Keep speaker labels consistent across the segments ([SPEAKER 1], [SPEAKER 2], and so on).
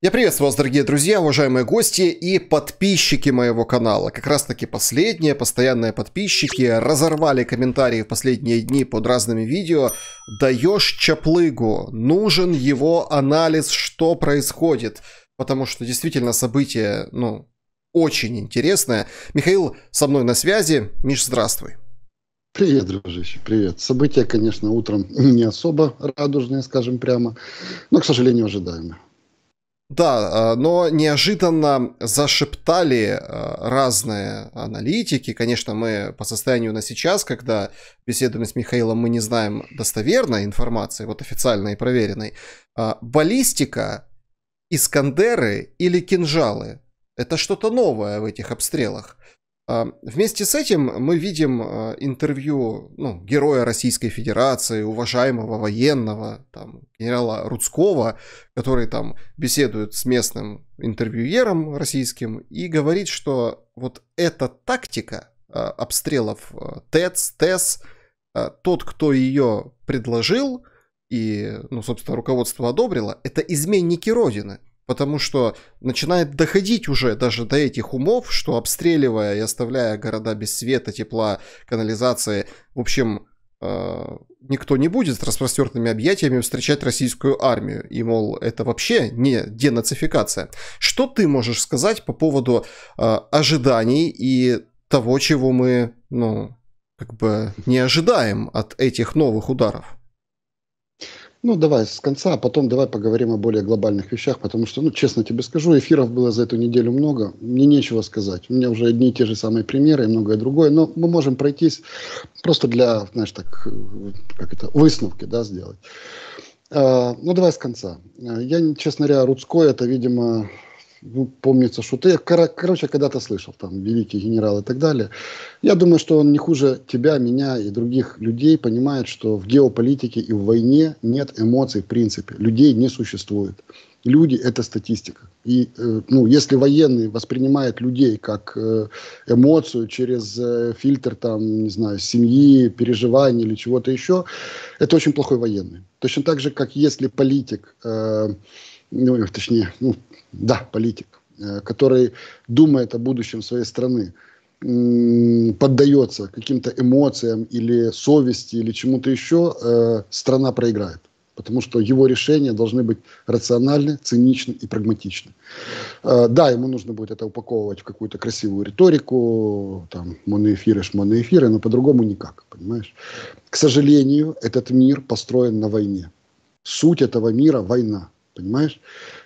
[SPEAKER 1] Я приветствую вас, дорогие друзья, уважаемые гости и подписчики моего канала. Как раз таки последние постоянные подписчики разорвали комментарии в последние дни под разными видео. Даешь Чаплыгу, нужен его анализ, что происходит. Потому что действительно событие, очень интересное. Михаил со мной на связи. Миш, здравствуй.
[SPEAKER 2] Привет, дружище, привет. События, конечно, утром не особо радужные, скажем прямо, но, к сожалению, ожидаемые.
[SPEAKER 1] Да, но неожиданно зашептали разные аналитики. Конечно, мы по состоянию на сейчас, когда беседуем с Михаилом, мы не знаем достоверной информации, вот официальной и проверенной. Баллистика, Искандеры или кинжалы? Это что-то новое в этих обстрелах. Вместе с этим мы видим интервью героя Российской Федерации, уважаемого военного, генерала Рудского, который беседует с местным интервьюером российским и говорит, что вот эта тактика обстрелов ТЭЦ, тот, кто ее предложил и, собственно, руководство одобрило, это изменники Родины. Потому что начинает доходить уже даже до этих умов, что обстреливая и оставляя города без света, тепла, канализации, в общем, никто не будет с распростертыми объятиями встречать российскую армию. И, мол, это вообще не денацификация. Что ты можешь сказать по поводу ожиданий и того, чего мы, не ожидаем от этих новых ударов?
[SPEAKER 2] Давай с конца, а потом давай поговорим о более глобальных вещах, потому что, честно тебе скажу, эфиров было за эту неделю много, мне нечего сказать. У меня уже одни и те же самые примеры и многое другое, но мы можем пройтись просто для, выставки, сделать. Давай с конца. Я, честно говоря, Рудской, это, видимо, помнится, что ты, когда-то слышал, великий генерал и так далее. Я думаю, что он не хуже тебя, меня и других людей понимает, что в геополитике и в войне нет эмоций в принципе. Людей не существует. Люди – это статистика. И, если военный воспринимает людей как эмоцию через фильтр, семьи, переживаний или чего-то еще, это очень плохой военный. Точно так же, как если политик, политик, который думает о будущем своей страны, поддается каким-то эмоциям или совести или чему-то еще, страна проиграет. Потому что его решения должны быть рациональны, циничны и прагматичны. Да, ему нужно будет это упаковывать в какую-то красивую риторику, моноэфиры, но по-другому никак, понимаешь? К сожалению, этот мир построен на войне. Суть этого мира – война, понимаешь?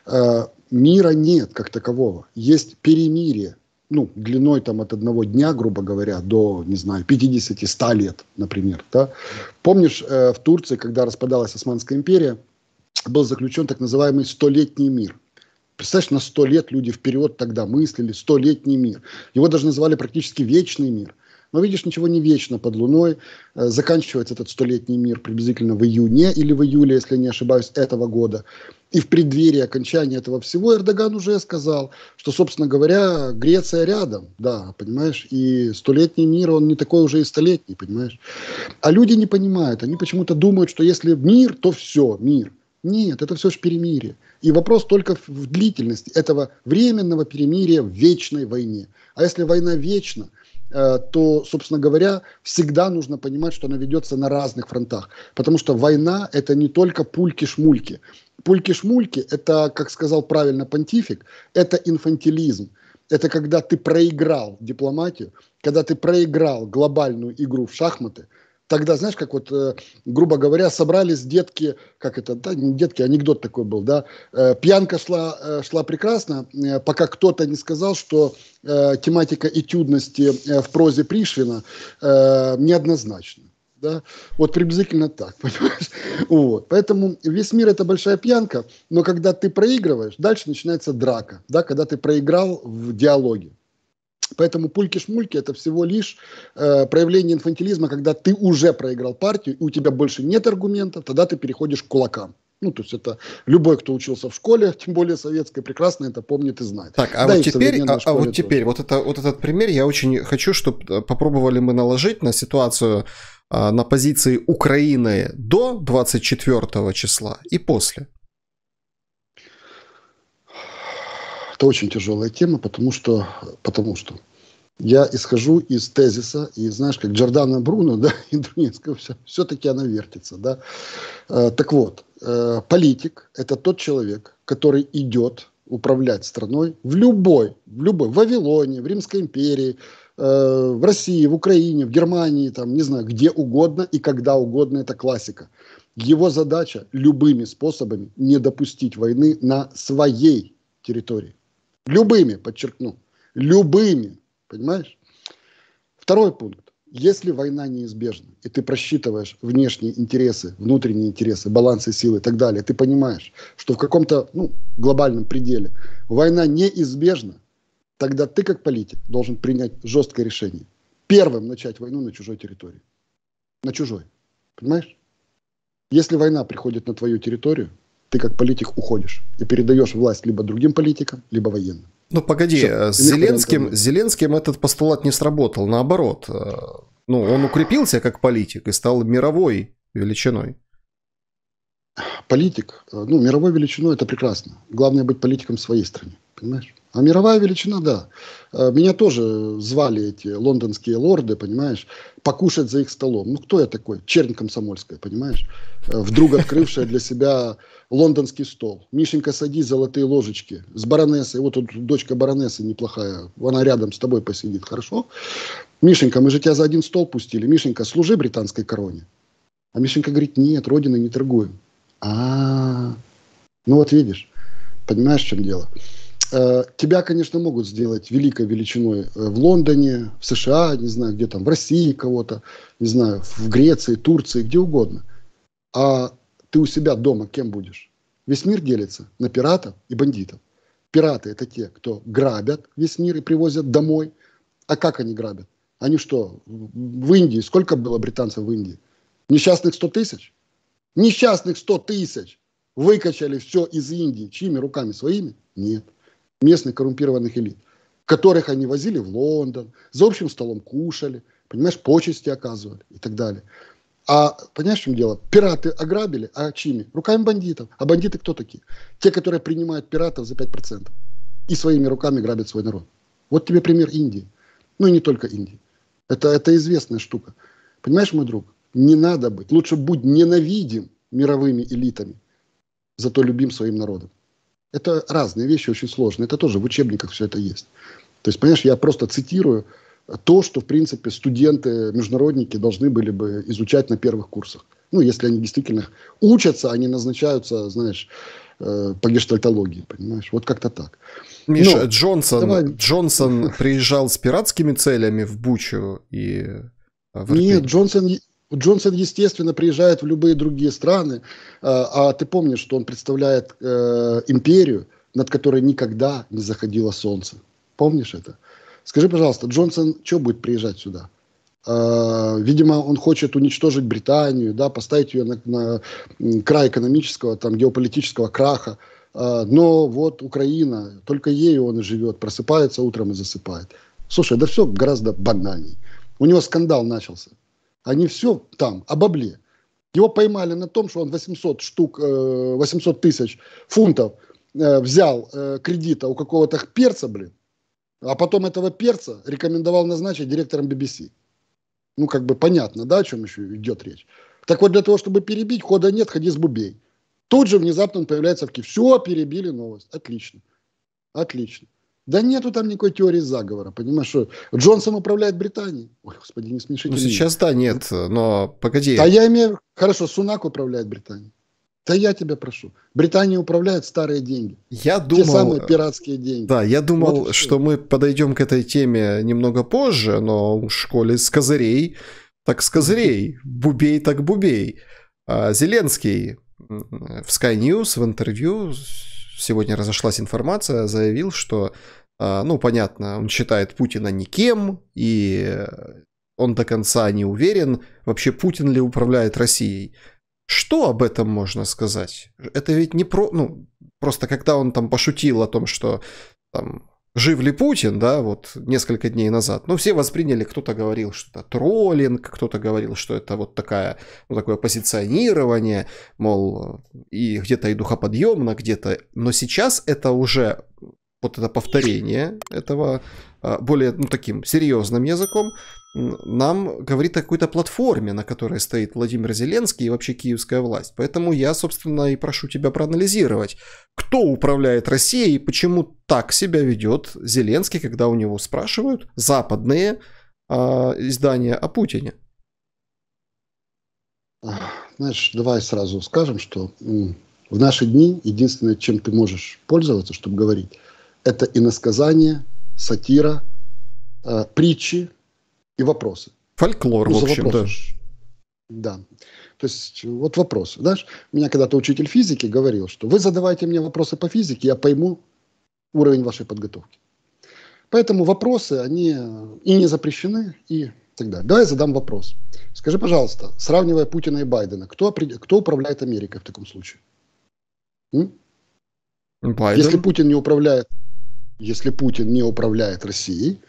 [SPEAKER 2] Мира нет как такового. Есть перемирие, длиной от одного дня, грубо говоря, до, 50-100 лет, например. Да? Помнишь, в Турции, когда распадалась Османская империя, был заключен так называемый 100-летний мир. Представляешь, на 100 лет люди вперед тогда мыслили, 100-летний мир. Его даже называли практически вечный мир. Но видишь, ничего не вечно под луной. Заканчивается этот 100-летний мир приблизительно в июне или в июле, если не ошибаюсь, этого года. И в преддверии окончания этого всего Эрдоган уже сказал, что, собственно говоря, Греция рядом, да, понимаешь, и 100-летний мир, он не такой уже и 100-летний, понимаешь. А люди не понимают, они почему-то думают, что если мир, то все, мир. Нет, это все же перемирие. И вопрос только в длительности этого временного перемирия в вечной войне. А если война вечна, то, собственно говоря, всегда нужно понимать, что она ведется на разных фронтах. Потому что война – это не только пульки-шмульки. Пульки-шмульки – это, как сказал правильно понтифик, это инфантилизм. Это когда ты проиграл дипломатию, когда ты проиграл глобальную игру в шахматы. Тогда, знаешь, грубо говоря, собрались детки, не детки, анекдот такой был, да, пьянка шла прекрасно, пока кто-то не сказал, что тематика этюдности в прозе Пришвина неоднозначна. Да? Вот приблизительно так, понимаешь? Вот. Поэтому весь мир – это большая пьянка, но когда ты проигрываешь, дальше начинается драка, да, когда ты проиграл в диалоге. Поэтому пульки-шмульки – это всего лишь проявление инфантилизма, когда ты уже проиграл партию, и у тебя больше нет аргументов, тогда ты переходишь к кулакам. То есть это любой, кто учился в школе, тем более советской, прекрасно это помнит и знает.
[SPEAKER 1] Так, вот этот пример я очень хочу, чтобы попробовали мы наложить на ситуацию на позиции Украины до 24 числа и после.
[SPEAKER 2] Это очень тяжелая тема, потому что я исхожу из тезиса, и знаешь, как Джордано Бруно, да, и другие, все-таки она вертится, да. Так вот, политик – это тот человек, который идет управлять страной в любой, в Вавилоне, в Римской империи, в России, в Украине, в Германии, там, не знаю, где угодно и когда угодно, это классика. Его задача любыми способами не допустить войны на своей территории. Любыми, подчеркну, любыми, понимаешь? Второй пункт. Если война неизбежна, и ты просчитываешь внешние интересы, внутренние интересы, балансы сил и так далее, ты понимаешь, что в каком-то глобальном пределе война неизбежна, тогда ты, как политик, должен принять жесткое решение. Первым начать войну на чужой территории. На чужой. Понимаешь? Если война приходит на твою территорию, ты, как политик, уходишь и передаешь власть либо другим политикам, либо военным.
[SPEAKER 1] Ну, погоди, с Зеленским этот постулат не сработал. Наоборот, он укрепился как политик и стал мировой величиной.
[SPEAKER 2] Политик, мировой величиной – это прекрасно. Главное быть политиком в своей стране, понимаешь? А мировая величина, да. Меня тоже звали эти лондонские лорды, понимаешь, покушать за их столом. Кто я такой? Чернь комсомольская, понимаешь? Вдруг открывшая для себя лондонский стол. Мишенька, садись, золотые ложечки. С баронессой. Вот тут дочка баронессы неплохая. Она рядом с тобой посидит, хорошо? Мишенька, мы же тебя за один стол пустили. Мишенька, служи британской короне. А Мишенька говорит, нет, родиной не торгуем. Вот видишь, понимаешь, в чем дело? Тебя, конечно, могут сделать великой величиной в Лондоне, в США, не знаю, где там, в России кого-то, не знаю, в Греции, Турции, где угодно. А ты у себя дома кем будешь? Весь мир делится на пиратов и бандитов. Пираты – это те, кто грабят весь мир и привозят домой. А как они грабят? Они что, в Индии, сколько было британцев в Индии? Несчастных 100 тысяч? Несчастных 100 тысяч выкачали все из Индии. Чьими руками? Своими? Нет. Местных коррумпированных элит, которых они возили в Лондон, за общим столом кушали, понимаешь, почести оказывали и так далее. А понимаешь, в чем дело? Пираты ограбили, а чьими? Руками бандитов. А бандиты кто такие? Те, которые принимают пиратов за 5% и своими руками грабят свой народ. Вот тебе пример Индии. И не только Индии. Это известная штука. Понимаешь, мой друг? Не надо быть. Лучше будь ненавидим мировыми элитами, зато любим своим народом. Это разные вещи, очень сложные. Это тоже в учебниках все это есть. То есть, понимаешь, я просто цитирую то, что, в принципе, студенты, международники должны были бы изучать на первых курсах. Если они действительно учатся, они назначаются, знаешь, по гештальтологии, понимаешь? Вот как-то так.
[SPEAKER 1] Миша, Джонсон приезжал с пиратскими целями в Бучу и в Ирпень?
[SPEAKER 2] Нет, Джонсон, естественно, приезжает в любые другие страны, а ты помнишь, что он представляет империю, над которой никогда не заходило солнце. Помнишь это? Скажи, пожалуйста, Джонсон что будет приезжать сюда? Видимо, он хочет уничтожить Британию, да, поставить ее на край экономического, геополитического краха. Но вот Украина, только ею он и живет, просыпается утром и засыпает. Слушай, да все гораздо банальней. У него скандал начался. Они все там, о бабле. Его поймали на том, что он 800 тысяч фунтов взял кредита у какого-то перца, а потом этого перца рекомендовал назначить директором BBC. Понятно, да, о чем еще идет речь. Так вот, для того, чтобы перебить, хода нет, ходи с бубей. Тут же внезапно он появляется в Киеве. Все, перебили новость. Отлично. Отлично. Да нету там никакой теории заговора, понимаешь, что Джонсон управляет Британией. Ой, господи, не смешите меня.
[SPEAKER 1] Сейчас да, нет, но погоди.
[SPEAKER 2] Да я имею... Хорошо, Сунак управляет Британией. Да я тебя прошу. Британия управляет старые деньги.
[SPEAKER 1] Я думал...
[SPEAKER 2] Те самые пиратские деньги.
[SPEAKER 1] Да, я думал, что мы подойдем к этой теме немного позже, но в школе с козырей, так с козырей. Бубей так бубей. Зеленский в Sky News в интервью, сегодня разошлась информация, заявил, что понятно, он считает Путина никем, и он до конца не уверен, вообще Путин ли управляет Россией. Что об этом можно сказать? Это ведь не просто когда он там пошутил о том, что там жив ли Путин, да, вот несколько дней назад, все восприняли, кто-то говорил, что это троллинг, кто-то говорил, что это вот такое позиционирование, мол, и где-то и духоподъемно, где-то, но сейчас это уже вот это повторение этого более таким серьезным языком нам говорит о какой-то платформе, на которой стоит Владимир Зеленский и вообще киевская власть. Поэтому я, собственно, и прошу тебя проанализировать, кто управляет Россией и почему так себя ведет Зеленский, когда у него спрашивают западные издания о Путине.
[SPEAKER 2] Знаешь, давай сразу скажем, что в наши дни единственное, чем ты можешь пользоваться, чтобы говорить, это иносказания, сатира, притчи и вопросы.
[SPEAKER 1] Фольклор, в общем, да.
[SPEAKER 2] Да. То есть, вот вопросы. Знаешь, меня когда-то учитель физики говорил, что вы задавайте мне вопросы по физике, я пойму уровень вашей подготовки. Поэтому вопросы, они и не запрещены, и так далее. Давай я задам вопрос. Скажи, пожалуйста, сравнивая Путина и Байдена, кто управляет Америкой в таком случае?
[SPEAKER 1] Байден.
[SPEAKER 2] Если Путин не управляет Россией,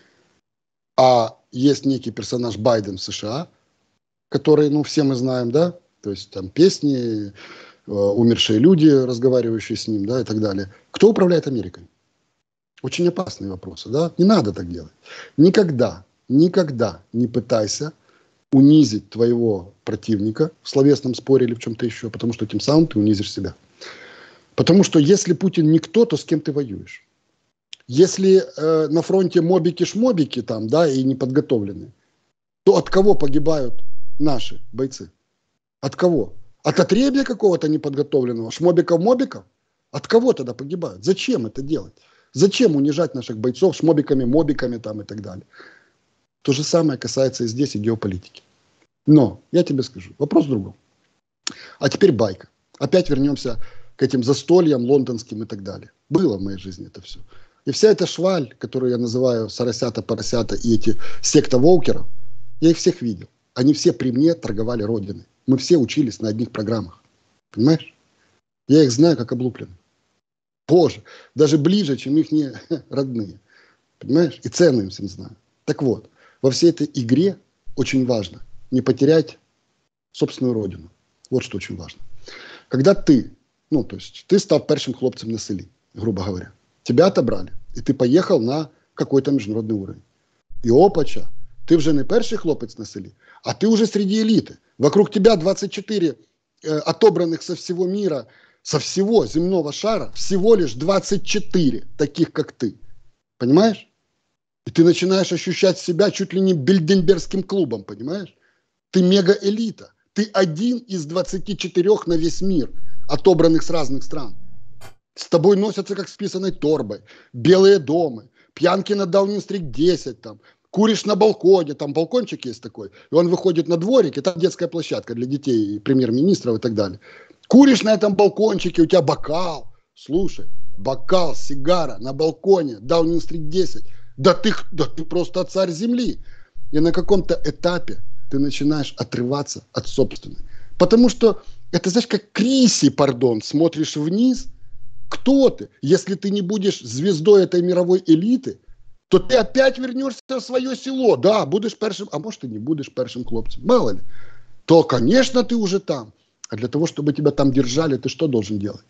[SPEAKER 2] а есть некий персонаж Байден в США, который, все мы знаем, да, то есть там песни, умершие люди, разговаривающие с ним, да, и так далее. Кто управляет Америкой? Очень опасные вопросы, да? Не надо так делать. Никогда не пытайся унизить твоего противника в словесном споре или в чем-то еще, потому что тем самым ты унизишь себя. Потому что если Путин никто, то с кем ты воюешь? Если на фронте мобики-шмобики там, да, и неподготовленные, то от кого погибают наши бойцы? От кого? От отребья какого-то неподготовленного, шмобиков-мобиков? От кого тогда погибают? Зачем это делать? Зачем унижать наших бойцов шмобиками, мобиками там и так далее? То же самое касается и здесь, и геополитики. Но, я тебе скажу, вопрос в другом. А теперь байка. Опять вернемся к этим застольям лондонским и так далее. Было в моей жизни это все. И вся эта шваль, которую я называю соросята, поросята и эти секта волкеров, я их всех видел. Они все при мне торговали родиной. Мы все учились на одних программах. Понимаешь? Я их знаю как облупленных. Боже, даже ближе, чем их не родные. Понимаешь? И цену им всем знаю. Так вот, во всей этой игре очень важно не потерять собственную родину. Вот что очень важно. Когда ты, то есть ты став першим хлопцем на селі, грубо говоря, тебя отобрали, и ты поехал на какой-то международный уровень. И опача, ты уже не перший хлопец на селі, а ты уже среди элиты. Вокруг тебя 24 отобранных со всего мира, со всего земного шара, всего лишь 24 таких, как ты. Понимаешь? И ты начинаешь ощущать себя чуть ли не Бильденбергским клубом, понимаешь? Ты мега-элита. Ты один из 24 на весь мир, отобранных с разных стран. С тобой носятся как с писаной торбой. Белые дома, пьянки на Даунинг-стрит 10, там, куришь на балконе, там балкончик есть такой, и он выходит на дворик, и там детская площадка для детей, премьер-министров и так далее. Куришь на этом балкончике, у тебя бокал. Слушай, бокал, сигара на балконе, Даунинг-стрит 10. Да ты просто царь земли. И на каком-то этапе ты начинаешь отрываться от собственной. Потому что это, знаешь, как Криси, смотришь вниз. Кто ты? Если ты не будешь звездой этой мировой элиты, то ты опять вернешься в свое село. Да, будешь першим, а может и не будешь першим хлопцем. Мало ли. То, конечно, ты уже там. А для того, чтобы тебя там держали, ты что должен делать?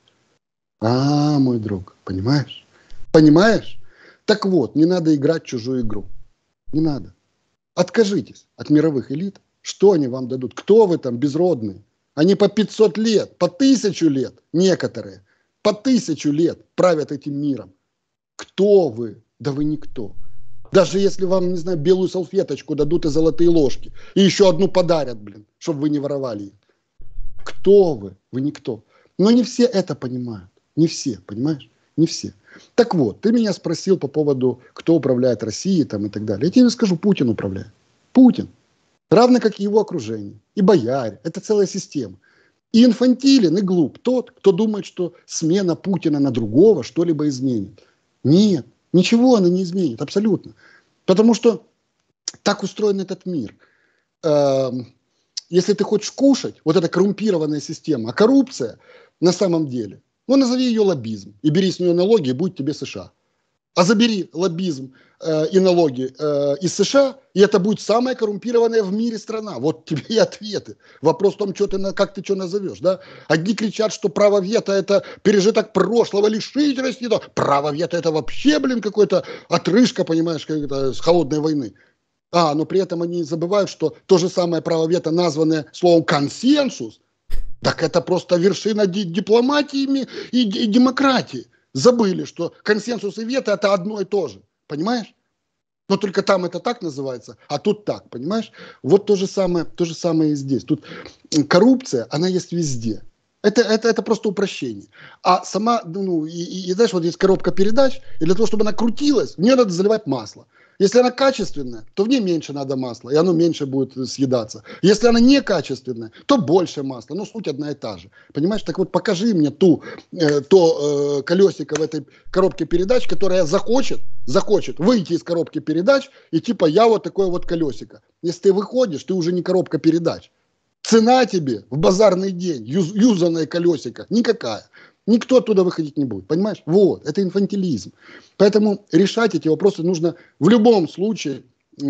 [SPEAKER 2] Мой друг, понимаешь? Понимаешь? Так вот, не надо играть в чужую игру. Не надо. Откажитесь от мировых элит. Что они вам дадут? Кто вы там безродные? Они по 500 лет, по 1000 лет, некоторые, по 1000 лет правят этим миром. Кто вы? Да вы никто. Даже если вам, не знаю, белую салфеточку дадут и золотые ложки. И еще одну подарят, чтобы вы не воровали их. Кто вы? Вы никто. Но не все это понимают. Не все, понимаешь? Не все. Так вот, ты меня спросил по поводу, кто управляет Россией там, и так далее. Я тебе скажу, Путин управляет. Путин. Равно как и его окружение. И бояре. Это целая система. И инфантилен, и глуп тот, кто думает, что смена Путина на другого что-либо изменит. Нет. Ничего она не изменит. Абсолютно. Потому что так устроен этот мир. Если ты хочешь кушать, вот эта коррумпированная система, а коррупция на самом деле, назови ее лоббизм, и бери с нее налоги, и будет тебе США. А забери лоббизм и налоги из США, и это будет самая коррумпированная в мире страна. Вот тебе и ответы. Вопрос в том, как ты что назовешь. Да? Одни кричат, что право вето – это пережиток прошлого, лишить России. Право вето – это вообще, какой-то отрыжка, понимаешь, с холодной войны. Но при этом они забывают, что то же самое право вето, названное словом «консенсус», так это просто вершина дипломатии и демократии. Забыли, что консенсус и вето – это одно и то же. Понимаешь? Но только там это так называется, а тут так, понимаешь? Вот то же самое и здесь. Тут коррупция, она есть везде. Это просто упрощение. А сама, знаешь, вот есть коробка передач, и для того, чтобы она крутилась, в нее надо заливать масло. Если она качественная, то в ней меньше надо масла, и оно меньше будет съедаться. Если она некачественная, то больше масла, но суть одна и та же. Понимаешь? Так вот, покажи мне то колесико в этой коробке передач, которая захочет выйти из коробки передач, и типа я вот такое вот колесико. Если ты выходишь, ты уже не коробка передач. Цена тебе в базарный день, юзанное колесико, никакая. Никто оттуда выходить не будет, понимаешь? Вот, это инфантилизм. Поэтому решать эти вопросы нужно в любом случае,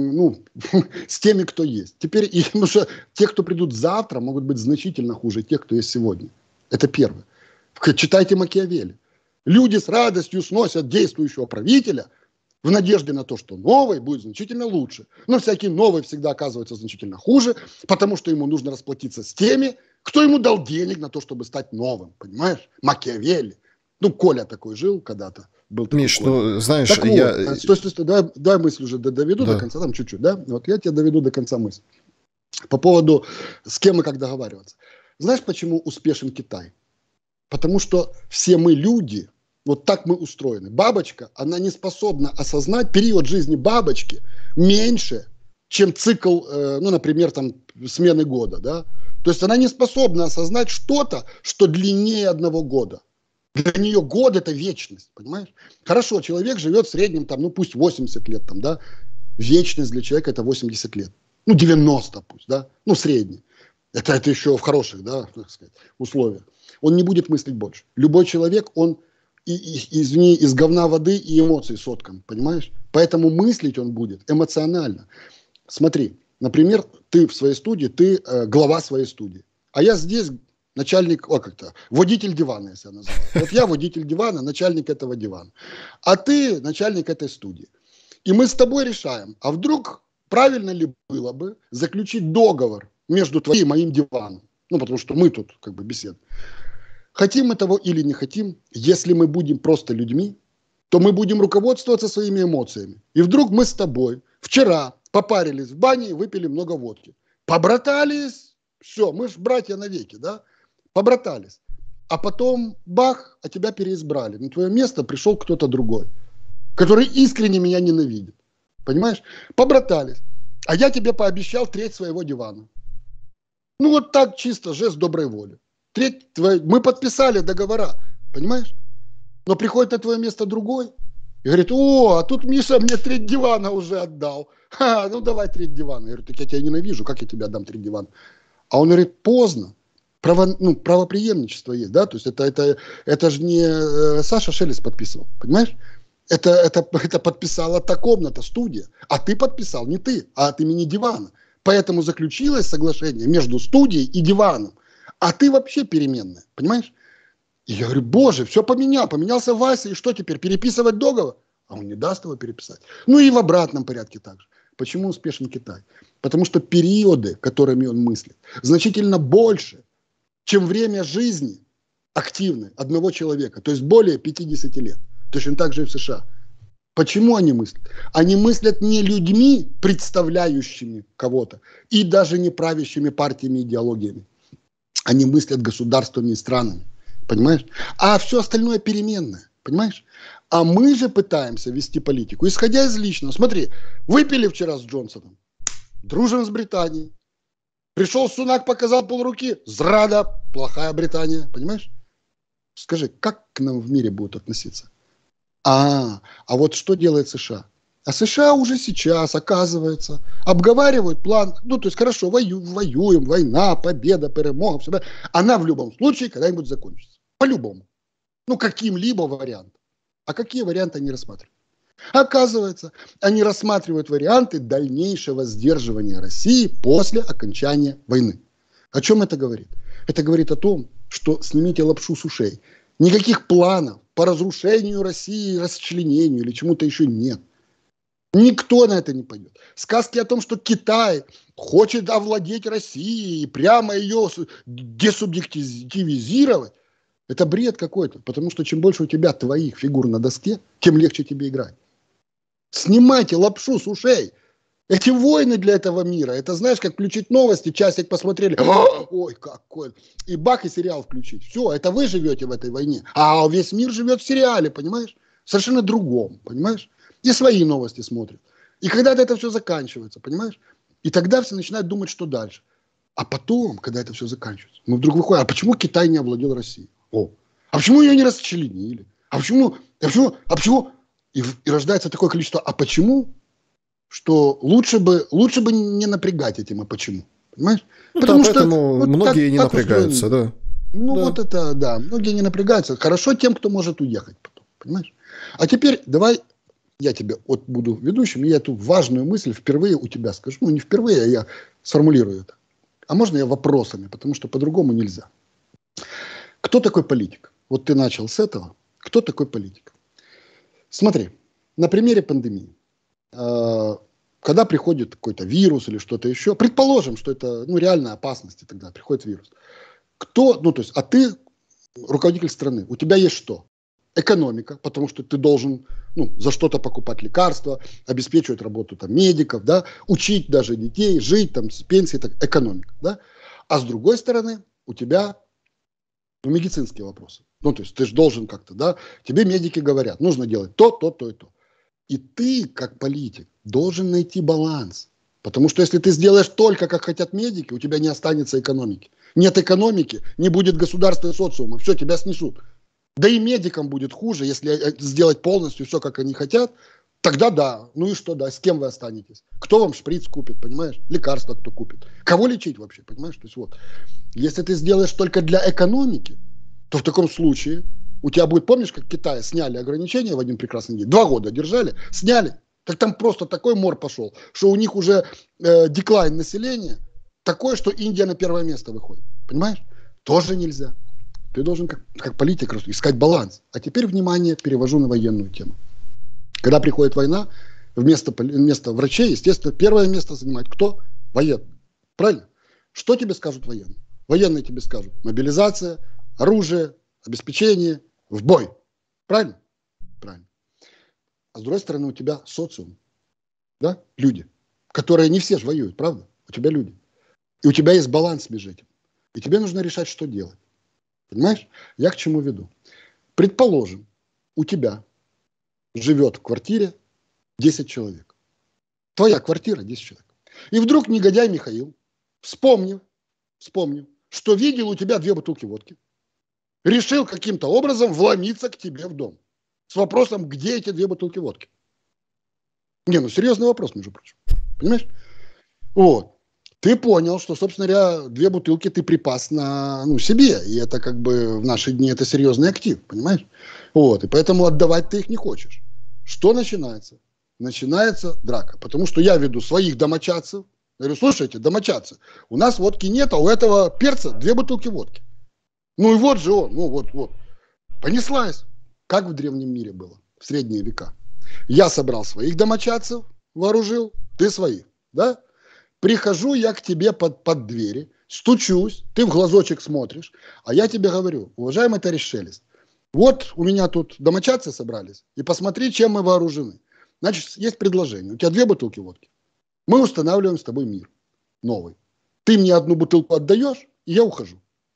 [SPEAKER 2] с теми, кто есть. Теперь, потому что те, кто придут завтра, могут быть значительно хуже тех, кто есть сегодня. Это первое. Читайте Макиавелли. Люди с радостью сносят действующего правителя в надежде на то, что новый будет значительно лучше. Но всякий новый всегда оказывается значительно хуже, потому что ему нужно расплатиться с теми, кто ему дал денег на то, чтобы стать новым, понимаешь? Макиавелли. Коля такой жил когда-то. Был такой
[SPEAKER 1] Миш,
[SPEAKER 2] Коля.
[SPEAKER 1] знаешь,
[SPEAKER 2] так вот, стой, давай мысль уже доведу до конца, там чуть-чуть, да? Вот я тебе доведу до конца мысль. По поводу, с кем и как договариваться. Знаешь, почему успешен Китай? Потому что все мы люди, вот так мы устроены. Бабочка, она не способна осознать период жизни бабочки меньше, чем цикл, например, там, смены года, да? То есть она не способна осознать что-то, что длиннее одного года. Для нее год – это вечность, понимаешь? Хорошо, человек живет в среднем, там, пусть 80 лет, там, да? Вечность для человека – это 80 лет. 90 пусть, да? Средний. Это еще в хороших, да, так сказать, условиях. Он не будет мыслить больше. Любой человек, он из говна, воды и эмоций соткан, понимаешь? Поэтому мыслить он будет эмоционально. Смотри, например, ты в своей студии, ты глава своей студии. А я здесь начальник, водитель дивана, если я называю. Вот я водитель дивана, начальник этого дивана. А ты начальник этой студии. И мы с тобой решаем, а вдруг правильно ли было бы заключить договор между твоим и моим диваном? Потому что мы тут беседуем. Хотим мы того или не хотим, если мы будем просто людьми, то мы будем руководствоваться своими эмоциями. И вдруг мы с тобой вчера попарились в бане и выпили много водки. Побратались, все, мы ж братья навеки, да? Побратались. А потом, бах, а тебя переизбрали. На твое место пришел кто-то другой, который искренне меня ненавидит. Понимаешь? Побратались. А я тебе пообещал треть своего дивана. Вот так чисто, жест доброй воли. Мы подписали договора, понимаешь? Но приходит на твое место другой и говорит: а тут Миша мне треть дивана уже отдал. Давай треть дивана. Я говорю: так я тебя ненавижу, как я тебе отдам треть дивана? А он говорит: поздно. Правопреемничество есть, да? То есть это же не Саша Шелест подписывал, понимаешь? Это подписала та комната, студия. А ты подписал не ты, а от имени дивана. Поэтому заключилось соглашение между студией и диваном. А ты вообще переменная, понимаешь? И я говорю: боже, все поменялся Вася, и что теперь, переписывать договор? А он не даст его переписать. И в обратном порядке также. Почему успешен Китай? Потому что периоды, которыми он мыслит, значительно больше, чем время жизни активной одного человека, то есть более 50 лет. Точно так же и в США. Почему они мыслят? Они мыслят не людьми, представляющими кого-то, и даже не правящими партиями и идеологиями. Они мыслят государствами и странами. Понимаешь? А все остальное переменное. Понимаешь? А мы же пытаемся вести политику, исходя из личного. Смотри, выпили вчера с Джонсоном. Дружим с Британией. Пришел Сунак, показал полруки. Зрада. Плохая Британия. Понимаешь? Скажи, как к нам в мире будут относиться? А вот что делает США? А США уже сейчас, оказывается, обговаривают план. То есть, хорошо, воюем, война, победа, перемога. Все. Она в любом случае когда-нибудь закончится. По-любому. Каким-либо вариантом. А какие варианты они рассматривают? Оказывается, они рассматривают варианты дальнейшего сдерживания России после окончания войны. О чем это говорит? Это говорит о том, что снимите лапшу с ушей. Никаких планов по разрушению России, расчленению или чему-то еще нет. Никто на это не пойдет. Сказки о том, что Китай хочет овладеть Россией и прямо ее десубъективизировать, это бред какой-то. Потому что чем больше у тебя твоих фигур на доске, тем легче тебе играть. Снимайте лапшу с ушей. Эти войны для этого мира. Это знаешь, как включить новости, часик посмотрели. Ой, какой. И бах, и сериал включить. Все, это вы живете в этой войне. А весь мир живет в сериале, понимаешь? Совершенно другом, понимаешь? И свои новости смотрят. И когда-то это все заканчивается, понимаешь? И тогда все начинают думать, что дальше. А потом, когда это все заканчивается, мы вдруг выходим, а почему Китай не овладел Россией? А почему ее не расчленили? А почему? И рождается такое количество, а почему? Что лучше бы не напрягать этим, а почему? Понимаешь?
[SPEAKER 1] Ну, потому да, поэтому что, многие не напрягаются,
[SPEAKER 2] устроено.
[SPEAKER 1] Да.
[SPEAKER 2] Ну, да. Вот это, да, многие не напрягаются. Хорошо тем, кто может уехать потом, понимаешь? А теперь давай я тебе буду ведущим, и я эту важную мысль впервые у тебя скажу. Ну, не впервые, а я сформулирую это. А можно я вопросами, потому что по-другому нельзя. Кто такой политик? Вот ты начал с этого. Кто такой политик? Смотри, на примере пандемии. Когда приходит какой-то вирус или что-то еще, предположим, что это реальная опасность, и тогда приходит вирус. А ты руководитель страны, у тебя есть что? Экономика, потому что ты должен за что-то покупать лекарства, обеспечивать работу медиков, да, учить даже детей, жить с пенсии, экономика. Да? А с другой стороны, у тебя медицинские вопросы. То есть ты же должен как-то, да, тебе медики говорят, нужно делать то и то. И ты, как политик, должен найти баланс. Потому что если ты сделаешь только, как хотят медики, у тебя не останется экономики. Нет экономики, не будет государства и социума. Все, тебя снесут. Да и медикам будет хуже, если сделать полностью все, как они хотят. Тогда да. Ну и что, да, с кем вы останетесь? Кто вам шприц купит, понимаешь? Лекарства кто купит? Кого лечить вообще, понимаешь? То есть если ты сделаешь только для экономики, то в таком случае у тебя будет, помнишь, как в Китае сняли ограничения в один прекрасный день? 2 года держали, сняли. Так там просто такой мор пошел, что у них уже деклайн населения такой, что Индия на первое место выходит. Понимаешь? Тоже нельзя. Ты должен как политик искать баланс. А теперь, внимание, перевожу на военную тему. Когда приходит война, вместо врачей, естественно, первое место занимает кто? Военные. Правильно? Что тебе скажут военные? Военные тебе скажут: мобилизация, оружие, обеспечение, в бой. Правильно? Правильно. А с другой стороны, у тебя социум. Да? Люди. Которые не все же воюют, правда? У тебя люди. И у тебя есть баланс между этим. И тебе нужно решать, что делать. Понимаешь? Я к чему веду? Предположим, у тебя живет в квартире 10 человек. Твоя квартира 10 человек. И вдруг негодяй Михаил, вспомнив, что видел у тебя 2 бутылки водки, решил каким-то образом вломиться к тебе в дом. С вопросом, где эти 2 бутылки водки. Серьезный вопрос, между прочим. Понимаешь? Ты понял, что, собственно говоря, 2 бутылки ты припас на себе. И это в наши дни это серьезный актив, понимаешь? И поэтому отдавать ты их не хочешь. Что начинается? Начинается драка. Потому что я веду своих домочадцев. Я говорю: слушайте, домочадцы, у нас водки нет, а у этого перца 2 бутылки водки. И вот же он, понеслась. Как в древнем мире было, в средние века. Я собрал своих домочадцев, вооружил, ты своих, да? Прихожу я к тебе под двери, стучусь, ты в глазочек смотришь, а я тебе говорю: уважаемый товарищ Шелест, вот у меня тут домочадцы собрались, и посмотри, чем мы вооружены. Значит, есть предложение. У тебя 2 бутылки водки. Мы устанавливаем с тобой мир новый. Ты мне 1 бутылку отдаешь, и я ухожу.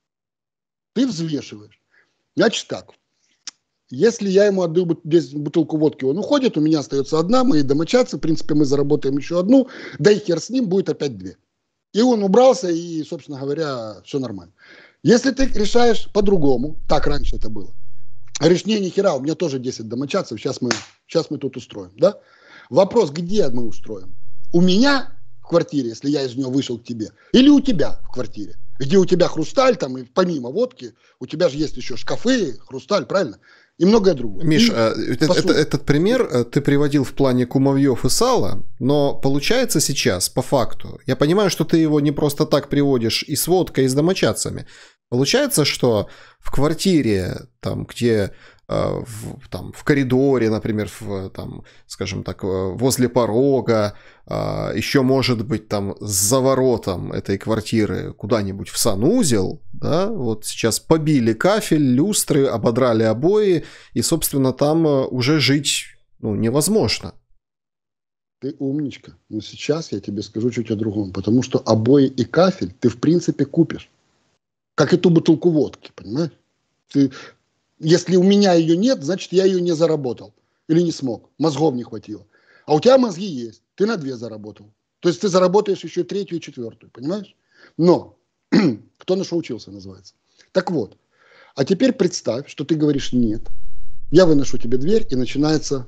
[SPEAKER 2] Ты взвешиваешь. Значит так, если я ему отдаю бутылку водки, он уходит, у меня остается 1, мои домочадцы, в принципе, мы заработаем еще 1, да и хер с ним, будет опять 2. И он убрался, и, собственно говоря, все нормально. Если ты решаешь по-другому, так раньше это было, говоришь: не, ни хера, у меня тоже 10 домочадцев, сейчас мы тут устроим, да? Вопрос: где мы устроим? У меня в квартире, если я из нее вышел к тебе, или у тебя в квартире, где у тебя хрусталь, и помимо водки, у тебя же есть еще шкафы, хрусталь, правильно? и многое другое.
[SPEAKER 1] Миш, этот пример ты приводил в плане кумовьев и сала, но получается сейчас, по факту, я понимаю, что ты его не просто так приводишь и с водкой, и с домочадцами. Получается, что в квартире, там, где в коридоре, например, там, скажем так, возле порога, еще, может быть, там за воротом этой квартиры куда-нибудь в санузел, да, вот сейчас побили кафель, люстры, ободрали обои, и, собственно, там уже жить, ну, невозможно.
[SPEAKER 2] Ты умничка, но сейчас я тебе скажу чуть о другом, потому что обои и кафель ты, в принципе, купишь, как и ту бутылку водки, понимаешь? Если у меня ее нет, значит, я ее не заработал. Или не смог. Мозгов не хватило. А у тебя мозги есть. Ты на 2 заработал. То есть ты заработаешь еще 3-ю и 4-ю. Понимаешь? Но кто на что учился, называется. Так вот. А теперь представь, что ты говоришь нет. Я выношу тебе дверь, и начинается.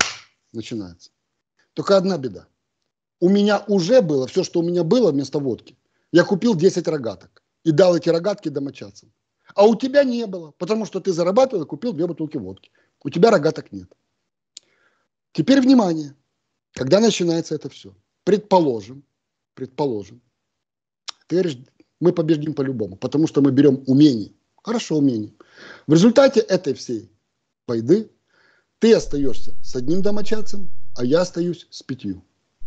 [SPEAKER 2] Только одна беда. У меня уже было, все, что у меня было вместо водки. Я купил 10 рогаток. И дал эти рогатки домочадцам. А у тебя не было, потому что ты зарабатывал и купил 2 бутылки водки. У тебя рогаток нет. Теперь внимание. Когда начинается это все? Предположим, ты говоришь, мы победим по-любому, потому что мы берем умение. Хорошо, умение. В результате этой всей войны ты остаешься с 1 домочадцем, а я остаюсь с 5.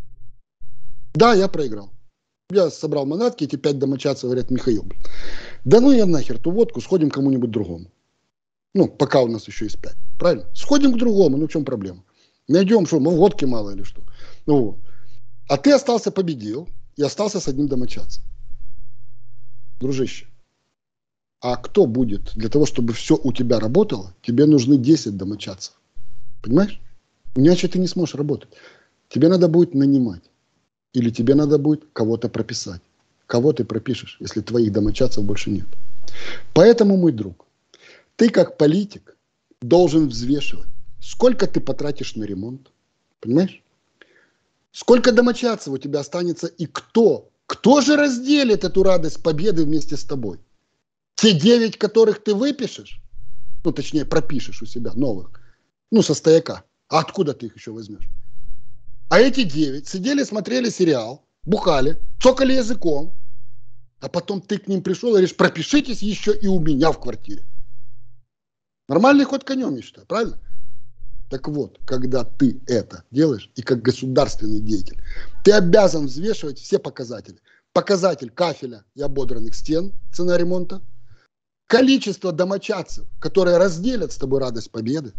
[SPEAKER 2] Да, я проиграл. Я собрал манатки, эти 5 домочадцев говорят: Михаил, да ну я нахер ту водку, сходим к кому-нибудь другому. Ну, пока у нас еще есть 5. Правильно? Сходим к другому, ну в чем проблема? Найдем, что, водки мало или что. Ну, вот. А ты остался, победил, и остался с 1 домочадцем. Дружище, а кто будет для того, чтобы все у тебя работало? Тебе нужны 10 домочадцев. Понимаешь? Иначе ты не сможешь работать. Тебе надо будет нанимать. Или тебе надо будет кого-то прописать. Кого ты пропишешь, если твоих домочадцев больше нет? Поэтому, мой друг, ты как политик должен взвешивать, сколько ты потратишь на ремонт. Понимаешь? Сколько домочадцев у тебя останется и кто? Кто же разделит эту радость победы вместе с тобой? Те 9, которых ты выпишешь, ну, точнее, пропишешь у себя новых, ну, со стояка. А откуда ты их еще возьмешь? А эти 9 сидели, смотрели сериал, бухали, цокали языком, а потом ты к ним пришел и говоришь: пропишитесь еще и у меня в квартире. Нормальный ход конем, я считаю, правильно? Так вот, когда ты это делаешь, и как государственный деятель, ты обязан взвешивать все показатели. Показатель кафеля и ободранных стен, цена ремонта, количество домочадцев, которые разделят с тобой радость победы,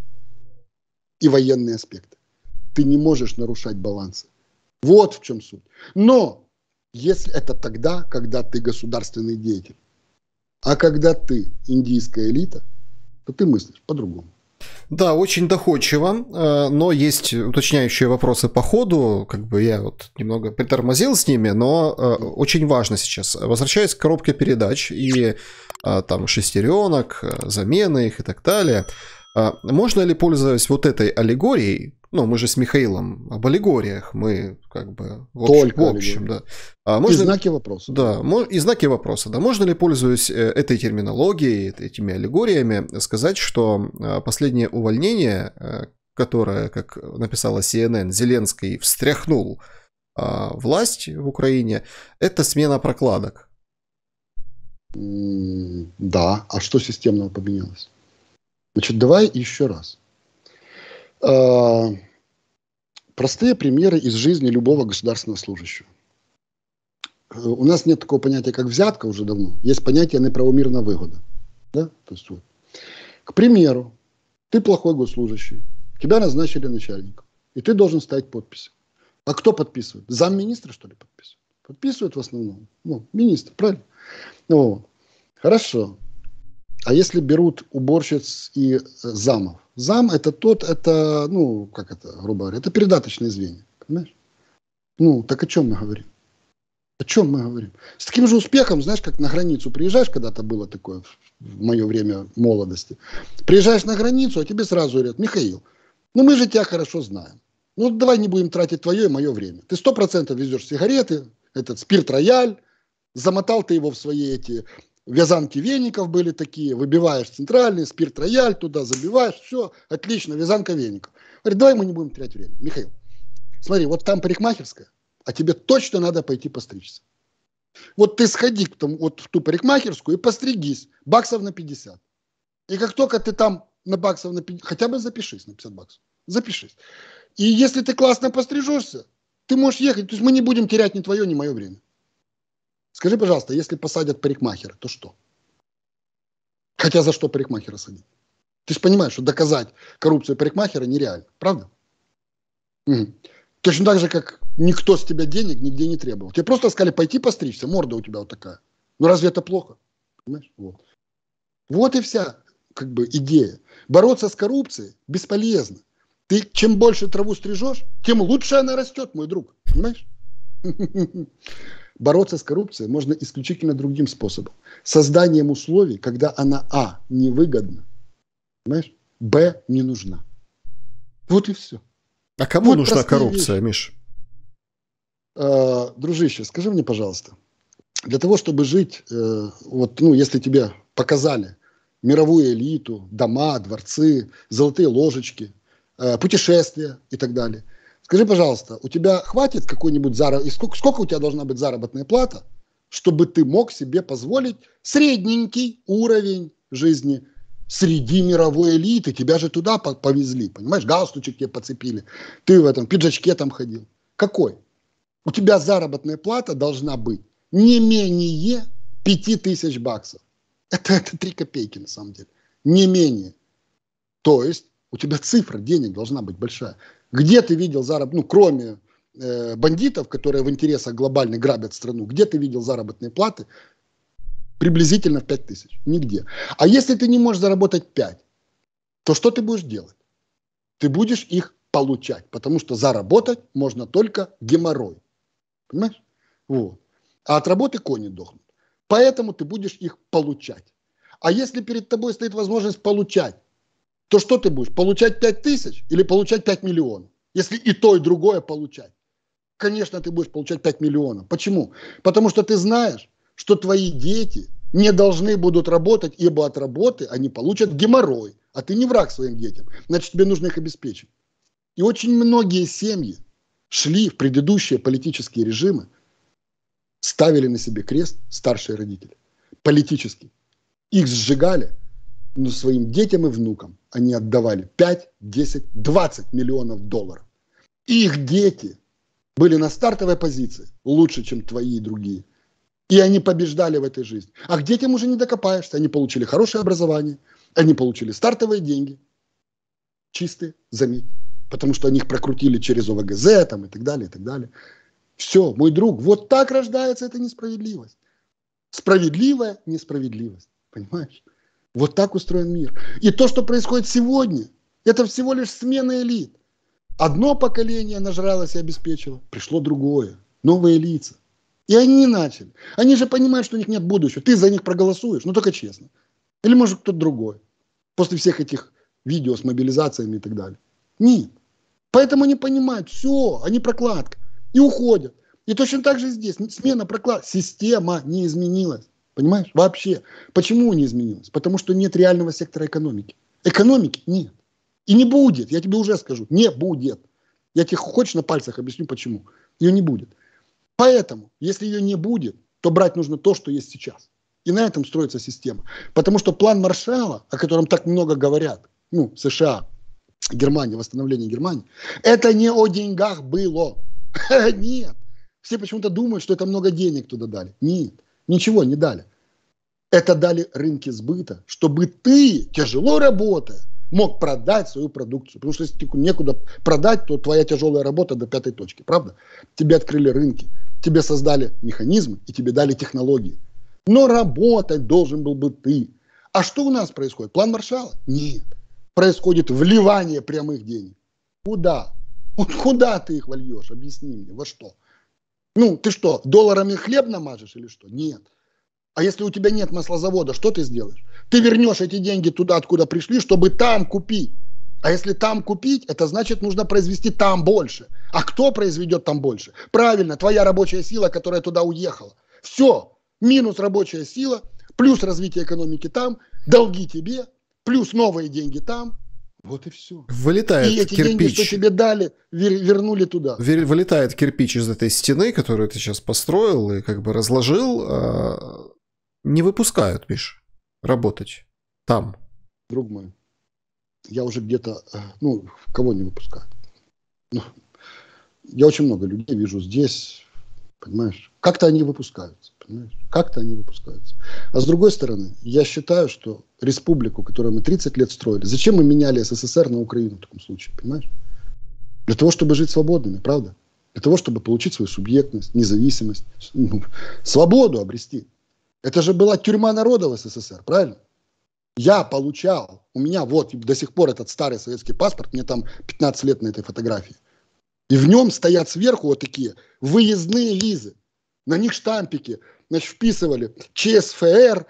[SPEAKER 2] и военные аспекты. Ты не можешь нарушать балансы. Вот в чем суть. Но если это тогда, когда ты государственный деятель, а когда ты индийская элита, то ты мыслишь по-другому.
[SPEAKER 1] Да, очень доходчиво, но есть уточняющие вопросы по ходу, как бы я вот немного притормозил с ними, но очень важно сейчас. Возвращаясь к коробке передач и там шестеренок, замены их и так далее, можно ли, пользуясь вот этой аллегорией, ну, мы же с Михаилом об аллегориях, мы как бы в общем, да.
[SPEAKER 2] И знаки вопроса.
[SPEAKER 1] Да, и знаки вопроса, да. Можно ли, пользуясь этой терминологией, этими аллегориями, сказать, что последнее увольнение, которое, как написала CNN, Зеленский встряхнул власть в Украине, это смена прокладок?
[SPEAKER 2] Да, а что системного поменялось? Значит, давай еще раз. Простые примеры из жизни любого государственного служащего. У нас нет такого понятия, как взятка уже давно. Есть понятие неправомерная выгода. Да? То есть, вот. К примеру, ты плохой госслужащий, тебя назначили начальником, и ты должен ставить подписи. А кто подписывает? Замминистра, что ли, подписывает? Подписывают в основном. Ну, министр, правильно? Вот. Хорошо. А если берут уборщиц и замов? Зам это ну, как это, грубо говоря, это передаточные звенья. Понимаешь? Ну, так о чем мы говорим? О чем мы говорим? С таким же успехом, знаешь, как на границу приезжаешь, когда-то было такое в мое время молодости. Приезжаешь на границу, а тебе сразу говорят: Михаил, ну мы же тебя хорошо знаем. Ну давай не будем тратить твое и мое время. Ты 100% везешь сигареты, этот спирт рояль, замотал ты его в свои эти вязанки веников были такие, выбиваешь центральный, спирт-рояль туда забиваешь, все, отлично, вязанка веников. Говорит, давай мы не будем терять время. Михаил, смотри, вот там парикмахерская, а тебе точно надо пойти постричься. Вот ты сходи вот в ту парикмахерскую и постригись, баксов на 50. И как только ты там на баксов на 50, хотя бы запишись на 50 баксов, запишись. И если ты классно пострижешься, ты можешь ехать, то есть мы не будем терять ни твое, ни мое время. Скажи, пожалуйста, если посадят парикмахера, то что? Хотя за что парикмахера садить? Ты же понимаешь, что доказать коррупцию парикмахера нереально, правда? Угу. Точно так же, как никто с тебя денег нигде не требовал. Тебе просто сказали пойти постричься, морда у тебя вот такая. Ну разве это плохо? Понимаешь? Вот и вся как бы идея. Бороться с коррупцией бесполезно. Ты чем больше траву стрижешь, тем лучше она растет, мой друг. Понимаешь? Бороться с коррупцией можно исключительно другим способом. Созданием условий, когда она невыгодна, понимаешь? Не нужна. Вот и все.
[SPEAKER 1] А кому нужна коррупция, Миш?
[SPEAKER 2] Дружище, скажи мне, пожалуйста, для того, чтобы жить, если тебе показали мировую элиту, дома, дворцы, золотые ложечки, путешествия и так далее, скажи, пожалуйста, у тебя хватит какой-нибудь сколько у тебя должна быть заработная плата, чтобы ты мог себе позволить средненький уровень жизни среди мировой элиты? Тебя же туда повезли, понимаешь? Галстучек тебе подцепили, ты в этом пиджачке там ходил. Какой? У тебя заработная плата должна быть не менее 5000 баксов. Это 3 копейки на самом деле. Не менее. То есть у тебя цифра денег должна быть большая. Где ты видел кроме бандитов, которые в интересах глобальных грабят страну, где ты видел заработные платы приблизительно в 5000? Нигде. А если ты не можешь заработать 5, то что ты будешь делать? Ты будешь их получать, потому что заработать можно только геморрой. Понимаешь? Вот. А от работы кони дохнут. Поэтому ты будешь их получать. А если перед тобой стоит возможность получать, то что ты будешь? Получать 5000 или получать 5 миллионов? Если и то, и другое получать. Конечно, ты будешь получать 5 миллионов. Почему? Потому что ты знаешь, что твои дети не должны будут работать, ибо от работы они получат геморрой. А ты не враг своим детям. Значит, тебе нужно их обеспечить. И очень многие семьи шли в предыдущие политические режимы, ставили на себе крест старшие родители. Политически. Их сжигали, но своим детям и внукам они отдавали 5, 10, 20 миллионов долларов. И их дети были на стартовой позиции лучше, чем твои и другие. И они побеждали в этой жизни. А к детям уже не докопаешься. Они получили хорошее образование, они получили стартовые деньги. Чистые, заметь. Потому что они их прокрутили через ОВГЗ там, и так далее, и так далее. Все, мой друг, вот так рождается эта несправедливость. Справедливая несправедливость. Понимаешь? Вот так устроен мир. И то, что происходит сегодня, это всего лишь смена элит. Одно поколение нажралось и обеспечило, пришло другое. Новые лица. И они начали. Они же понимают, что у них нет будущего. Ты за них проголосуешь, ну только честно. Или может кто-то другой. После всех этих видео с мобилизациями и так далее. Нет. Поэтому они понимают, все, они прокладка. И уходят. И точно так же здесь. Смена прокладки. Система не изменилась. Понимаешь? Вообще. Почему не изменилась? Потому что нет реального сектора экономики. Экономики нет. И не будет. Я тебе уже скажу. Не будет. Я тебе хочешь на пальцах объясню почему. Ее не будет. Поэтому, если ее не будет, то брать нужно то, что есть сейчас. И на этом строится система. Потому что план Маршалла, о котором так много говорят, США, Германия, восстановление Германии, это не о деньгах было. Нет. Все почему-то думают, что это много денег туда дали. Нет. Ничего не дали. Это дали рынки сбыта, чтобы ты, тяжело работая, мог продать свою продукцию. Потому что если тебе некуда продать, то твоя тяжелая работа до 5-й точки. Правда? Тебе открыли рынки, тебе создали механизмы и тебе дали технологии. Но работать должен был бы ты. А что у нас происходит? План Маршалла? Нет. Происходит вливание прямых денег. Куда? Вот куда ты их вольешь? Объясни мне. Во что? Ты что, долларами хлеб намажешь или что? Нет. А если у тебя нет маслозавода, что ты сделаешь? Ты вернешь эти деньги туда, откуда пришли, чтобы там купить. А если там купить, это значит, нужно произвести там больше. А кто произведет там больше? Правильно, твоя рабочая сила, которая туда уехала. Все. Минус рабочая сила, плюс развитие экономики там, долги тебе, плюс новые деньги там. Вот и все.
[SPEAKER 1] Вылетает
[SPEAKER 2] и эти
[SPEAKER 1] кирпич.
[SPEAKER 2] Деньги, что тебе дали, вернули туда.
[SPEAKER 1] Вылетает кирпич из этой стены, которую ты сейчас построил и как бы разложил. Не выпускают, Миш, работать там.
[SPEAKER 2] Друг мой, я уже где-то, кого не выпускают? Я очень много людей вижу здесь, понимаешь? Как-то они выпускаются, понимаешь? Как-то они выпускаются. А с другой стороны, я считаю, что республику, которую мы 30 лет строили, зачем мы меняли СССР на Украину в таком случае, понимаешь? Для того, чтобы жить свободными, правда? Для того, чтобы получить свою субъектность, независимость, свободу обрести. Это же была тюрьма народа в СССР, правильно? Я получал, у меня вот до сих пор этот старый советский паспорт, мне там 15 лет на этой фотографии. И в нем стоят сверху вот такие выездные визы. На них штампики. Значит, вписывали ЧСФР,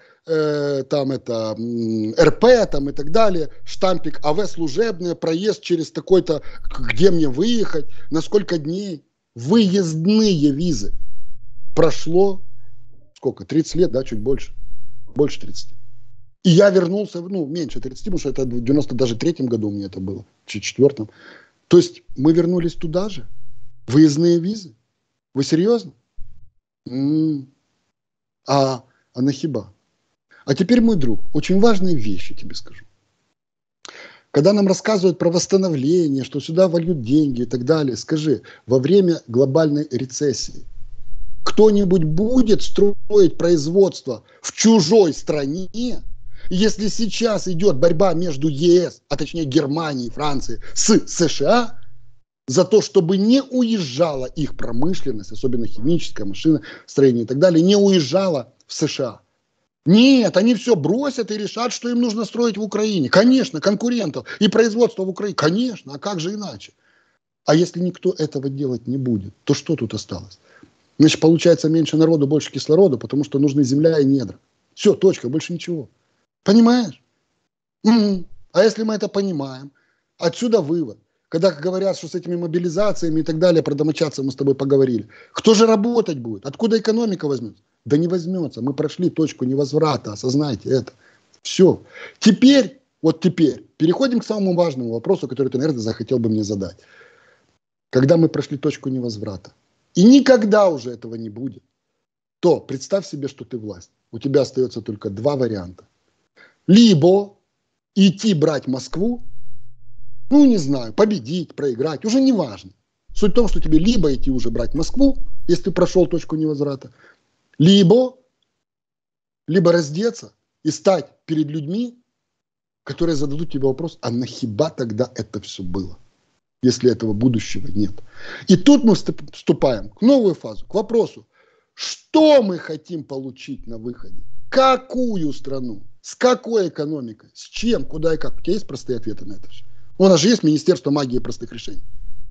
[SPEAKER 2] РП там и так далее. Штампик АВ служебный, проезд через такой-то, где мне выехать, на сколько дней. Выездные визы. Прошло сколько? 30 лет, да, чуть больше. Больше 30. И я вернулся, меньше 30, потому что это в 93-м году у меня это было, в 4-м. То есть мы вернулись туда же. Выездные визы. Вы серьезно? А нахиба? А теперь, мой друг, очень важные вещи тебе скажу. Когда нам рассказывают про восстановление, что сюда вольют деньги и так далее, скажи, во время глобальной рецессии кто-нибудь будет строить производство в чужой стране, если сейчас идет борьба между ЕС, а точнее Германией, Францией, с США, за то, чтобы не уезжала их промышленность, особенно химическая, машиностроение и так далее, не уезжала в США. Нет, они все бросят и решат, что им нужно строить в Украине. Конечно, конкурентов и производство в Украине. Конечно, а как же иначе? А если никто этого делать не будет, то что тут осталось? Значит, получается меньше народу, больше кислорода, потому что нужны земля и недра. Все, точка, больше ничего. Понимаешь? А если мы это понимаем, отсюда вывод. Когда говорят, что с этими мобилизациями и так далее, про домочадцев мы с тобой поговорили. Кто же работать будет? Откуда экономика возьмется? Да не возьмется. Мы прошли точку невозврата, осознайте это. Все. Теперь переходим к самому важному вопросу, который ты, наверное, захотел бы мне задать. Когда мы прошли точку невозврата, и никогда уже этого не будет, то представь себе, что ты власть. У тебя остается только два варианта. Либо идти брать Москву, не знаю, победить, проиграть, уже не важно. Суть в том, что тебе либо идти уже брать Москву, если ты прошел точку невозврата, либо раздеться и стать перед людьми, которые зададут тебе вопрос, а нахиба тогда это все было, если этого будущего нет. И тут мы вступаем к новую фазу, к вопросу, что мы хотим получить на выходе, какую страну, с какой экономикой, с чем, куда и как. У тебя есть простые ответы на это все? У нас же есть Министерство магии простых решений.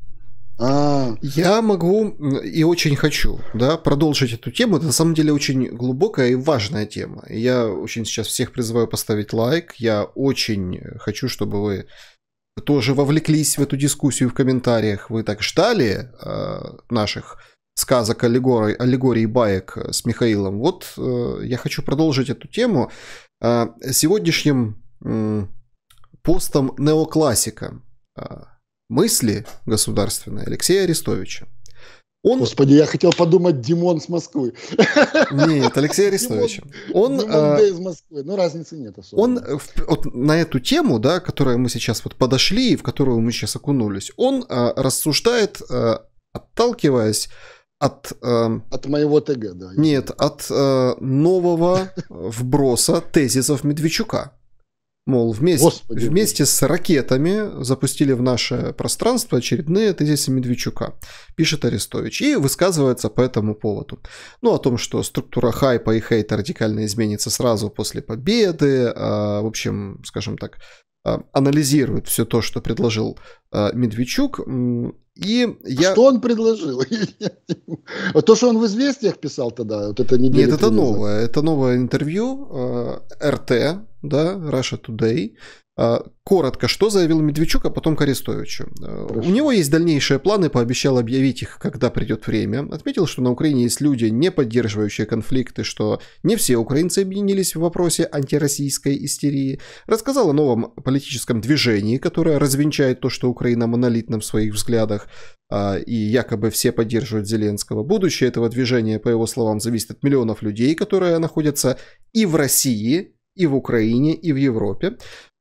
[SPEAKER 1] Я могу и очень хочу, продолжить эту тему. Это на самом деле очень глубокая и важная тема. Я очень сейчас всех призываю поставить лайк. Я очень хочу, чтобы вы тоже вовлеклись в эту дискуссию в комментариях. Вы так ждали наших сказок, аллегорий, баек с Михаилом. Вот я хочу продолжить эту тему сегодняшним постом неоклассика мысли государственной Алексея Арестовича.
[SPEAKER 2] Господи, я хотел подумать Димон с Москвы.
[SPEAKER 1] Нет, Алексей Арестович.
[SPEAKER 2] Димон из Москвы, разницы нет особо.
[SPEAKER 1] Он на эту тему, которую мы сейчас подошли, в которую мы сейчас окунулись, он рассуждает, отталкиваясь от
[SPEAKER 2] моего ТГ, да.
[SPEAKER 1] Нет, от нового вброса тезисов Медведчука. Мол, вместе с ракетами запустили в наше пространство очередные тезисы Медведчука, пишет Арестович, и высказывается по этому поводу. О том, что структура хайпа и хейта радикально изменится сразу после победы, в общем, скажем так, анализирует все то, что предложил Медведчук.
[SPEAKER 2] Что он предложил? То, что он в «Известиях» писал тогда, вот это неделя.
[SPEAKER 1] Нет, это новое интервью РТ, Russia Today, Коротко, что заявил Медведчук, а потом к Арестовичу.
[SPEAKER 2] Хорошо.
[SPEAKER 1] У него есть дальнейшие планы, пообещал объявить их, когда придет время. Отметил, что на Украине есть люди, не поддерживающие конфликты, что не все украинцы объединились в вопросе антироссийской истерии. Рассказал о новом политическом движении, которое развенчает то, что Украина монолитна в своих взглядах, и якобы все поддерживают Зеленского. Будущее этого движения, по его словам, зависит от миллионов людей, которые находятся и в России, и в Украине, и в Европе.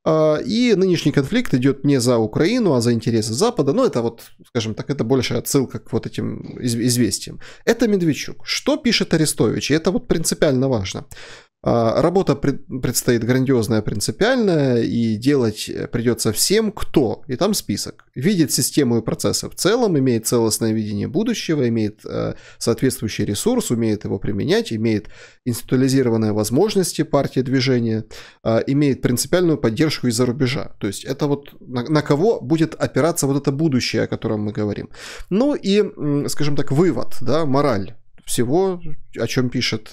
[SPEAKER 1] И нынешний конфликт идет не за Украину, а за интересы Запада. Но это вот, скажем так, это больше отсылка к вот этим известиям. Это Медведчук. Что пишет Арестович? И это вот принципиально важно. Работа предстоит грандиозная, принципиальная, и делать придется всем, кто, и там список, видит систему и процессы в целом, имеет целостное видение будущего, имеет соответствующий ресурс, умеет его применять, имеет институализированные возможности партии движения, имеет принципиальную поддержку из-за рубежа. То есть это вот на кого будет опираться вот это будущее, о котором мы говорим. Ну и, скажем так, вывод, да, мораль всего, о чем пишет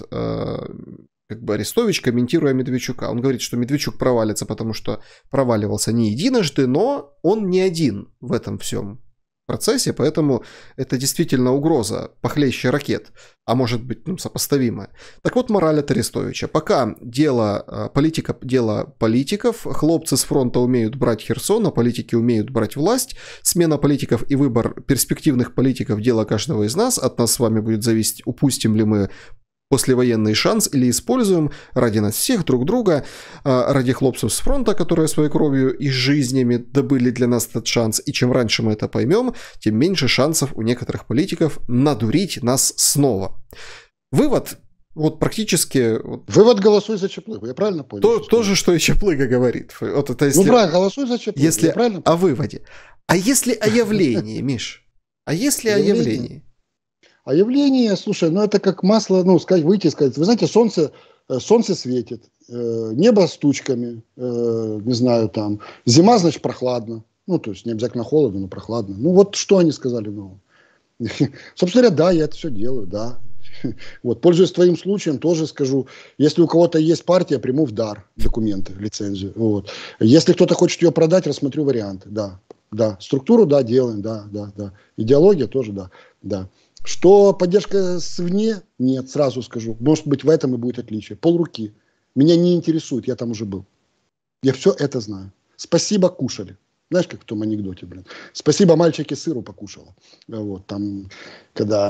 [SPEAKER 1] как бы Арестович, комментируя Медведчука. Он говорит, что Медведчук провалится, потому что проваливался не единожды, но он не один в этом всем процессе, поэтому это действительно угроза похлеще ракет, а может быть, сопоставимая. Так вот, мораль от Арестовича. Пока дело политиков, хлопцы с фронта умеют брать Херсон, а политики умеют брать власть, смена политиков и выбор перспективных политиков – дело каждого из нас. От нас с вами будет зависеть, упустим ли мы послевоенный шанс или используем ради нас всех, друг друга, ради хлопцев с фронта, которые своей кровью и жизнями добыли для нас этот шанс. И чем раньше мы это поймем, тем меньше шансов у некоторых политиков надурить нас снова. Вывод вот практически...
[SPEAKER 2] Вывод: голосуй за Чаплыгу, я правильно понял?
[SPEAKER 1] То же, что и Чаплыга говорит. Вот это если,
[SPEAKER 2] правильно, голосуй за Чаплыгу,
[SPEAKER 1] если
[SPEAKER 2] я правильно
[SPEAKER 1] о выводе. А если о явлении, Миш? А если о явлении?
[SPEAKER 2] А явление, слушай, это как масло, выйти и сказать, вы знаете, солнце светит, небо с тучками, не знаю, там, зима, значит, прохладно, то есть не обязательно холодно, но прохладно. Вот что они сказали нового? Собственно говоря, да, я это все делаю, да. Вот, пользуясь твоим случаем, тоже скажу, если у кого-то есть партия, приму в дар документы, лицензию. Вот. Если кто-то хочет ее продать, рассмотрю варианты, да. Структуру, да, делаем, да. Идеология тоже, да. Что поддержка свне? Нет, сразу скажу. Может быть, в этом и будет отличие. Полруки. Меня не интересует, я там уже был. Я все это знаю. Спасибо, кушали. Знаешь, как в том анекдоте, Спасибо, мальчики сыру покушала. Вот, там, когда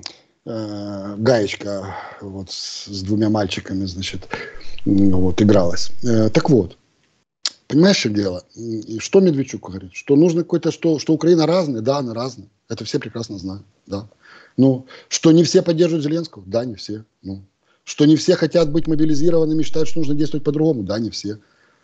[SPEAKER 2] Гаечка с двумя мальчиками, значит, игралась. Так вот. Понимаешь, что дело? И что Медведчук говорит? Что нужно какой-то, что Украина разная? Да, она разная. Это все прекрасно знают, да. Что не все поддерживают Зеленского? Да, не все. Что не все хотят быть мобилизированными, считают, что нужно действовать по-другому? Да, не все.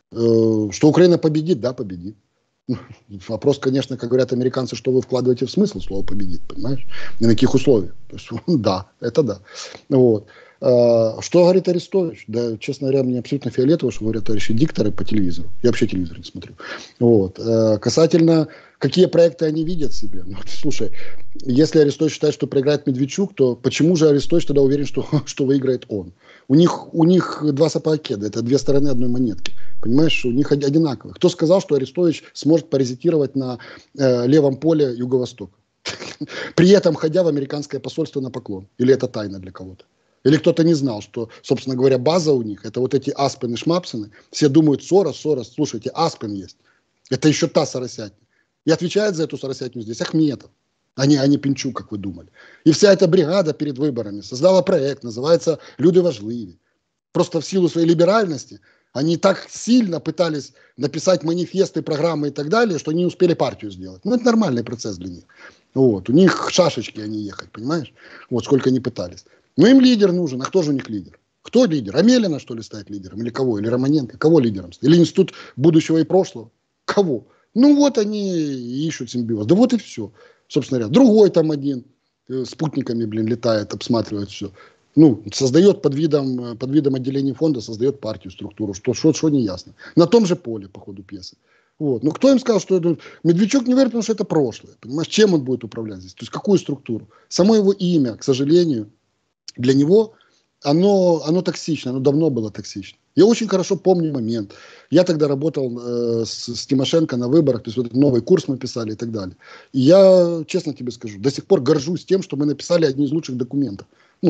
[SPEAKER 2] Что Украина победит? Да, победит. Вопрос, конечно, как говорят американцы, что вы вкладываете в смысл слова «победит», понимаешь? И на каких условиях? То есть, да, это да. Вот. Что говорит Арестович? Да, честно говоря, мне абсолютно фиолетово, что говорят товарищи дикторы по телевизору. Я вообще телевизор не смотрю. Вот. Касательно, какие проекты они видят себе. Слушай, если Арестович считает, что проиграет Медведчук, то почему же Арестович тогда уверен, что выиграет он? У них два сапога кеда. Это две стороны одной монетки. Понимаешь, у них одинаковые. Кто сказал, что Арестович сможет паразитировать на левом поле Юго-Востока? При этом ходя в американское посольство на поклон. Или это тайна для кого-то? Или кто-то не знал, что, собственно говоря, база у них, это вот эти Аспены, Шмапсены. Все думают, Сорос, слушайте, Аспен есть. Это еще та соросятня. И отвечает за эту соросятню здесь Ахметов, а не Пинчук, как вы думали. И вся эта бригада перед выборами создала проект, называется «Люди важливі». Просто в силу своей либеральности они так сильно пытались написать манифесты, программы и так далее, что не успели партию сделать. Это нормальный процесс для них. Вот. У них шашечки они ехать, понимаешь? Вот сколько они пытались. Им лидер нужен. А кто же у них лидер? Кто лидер? Амелина, что ли, стать лидером? Или кого? Или Романенко? Кого лидером? Или Институт будущего и прошлого? Кого? Они ищут симбиоз. Да вот и все. Собственно говоря. Другой там один спутниками, летает, обсматривает все. Создает под видом отделения фонда, создает партию, структуру. Что не ясно. На том же поле, по ходу пьесы. Вот. Кто им сказал, что Медведчук не верит, потому что это прошлое. Понимаешь, чем он будет управлять здесь? То есть какую структуру? Само его имя, к сожалению, для него оно токсично, оно давно было токсично. Я очень хорошо помню момент. Я тогда работал с Тимошенко на выборах, то есть вот новый курс мы писали и так далее. И я, честно тебе скажу, до сих пор горжусь тем, что мы написали одни из лучших документов. Ну,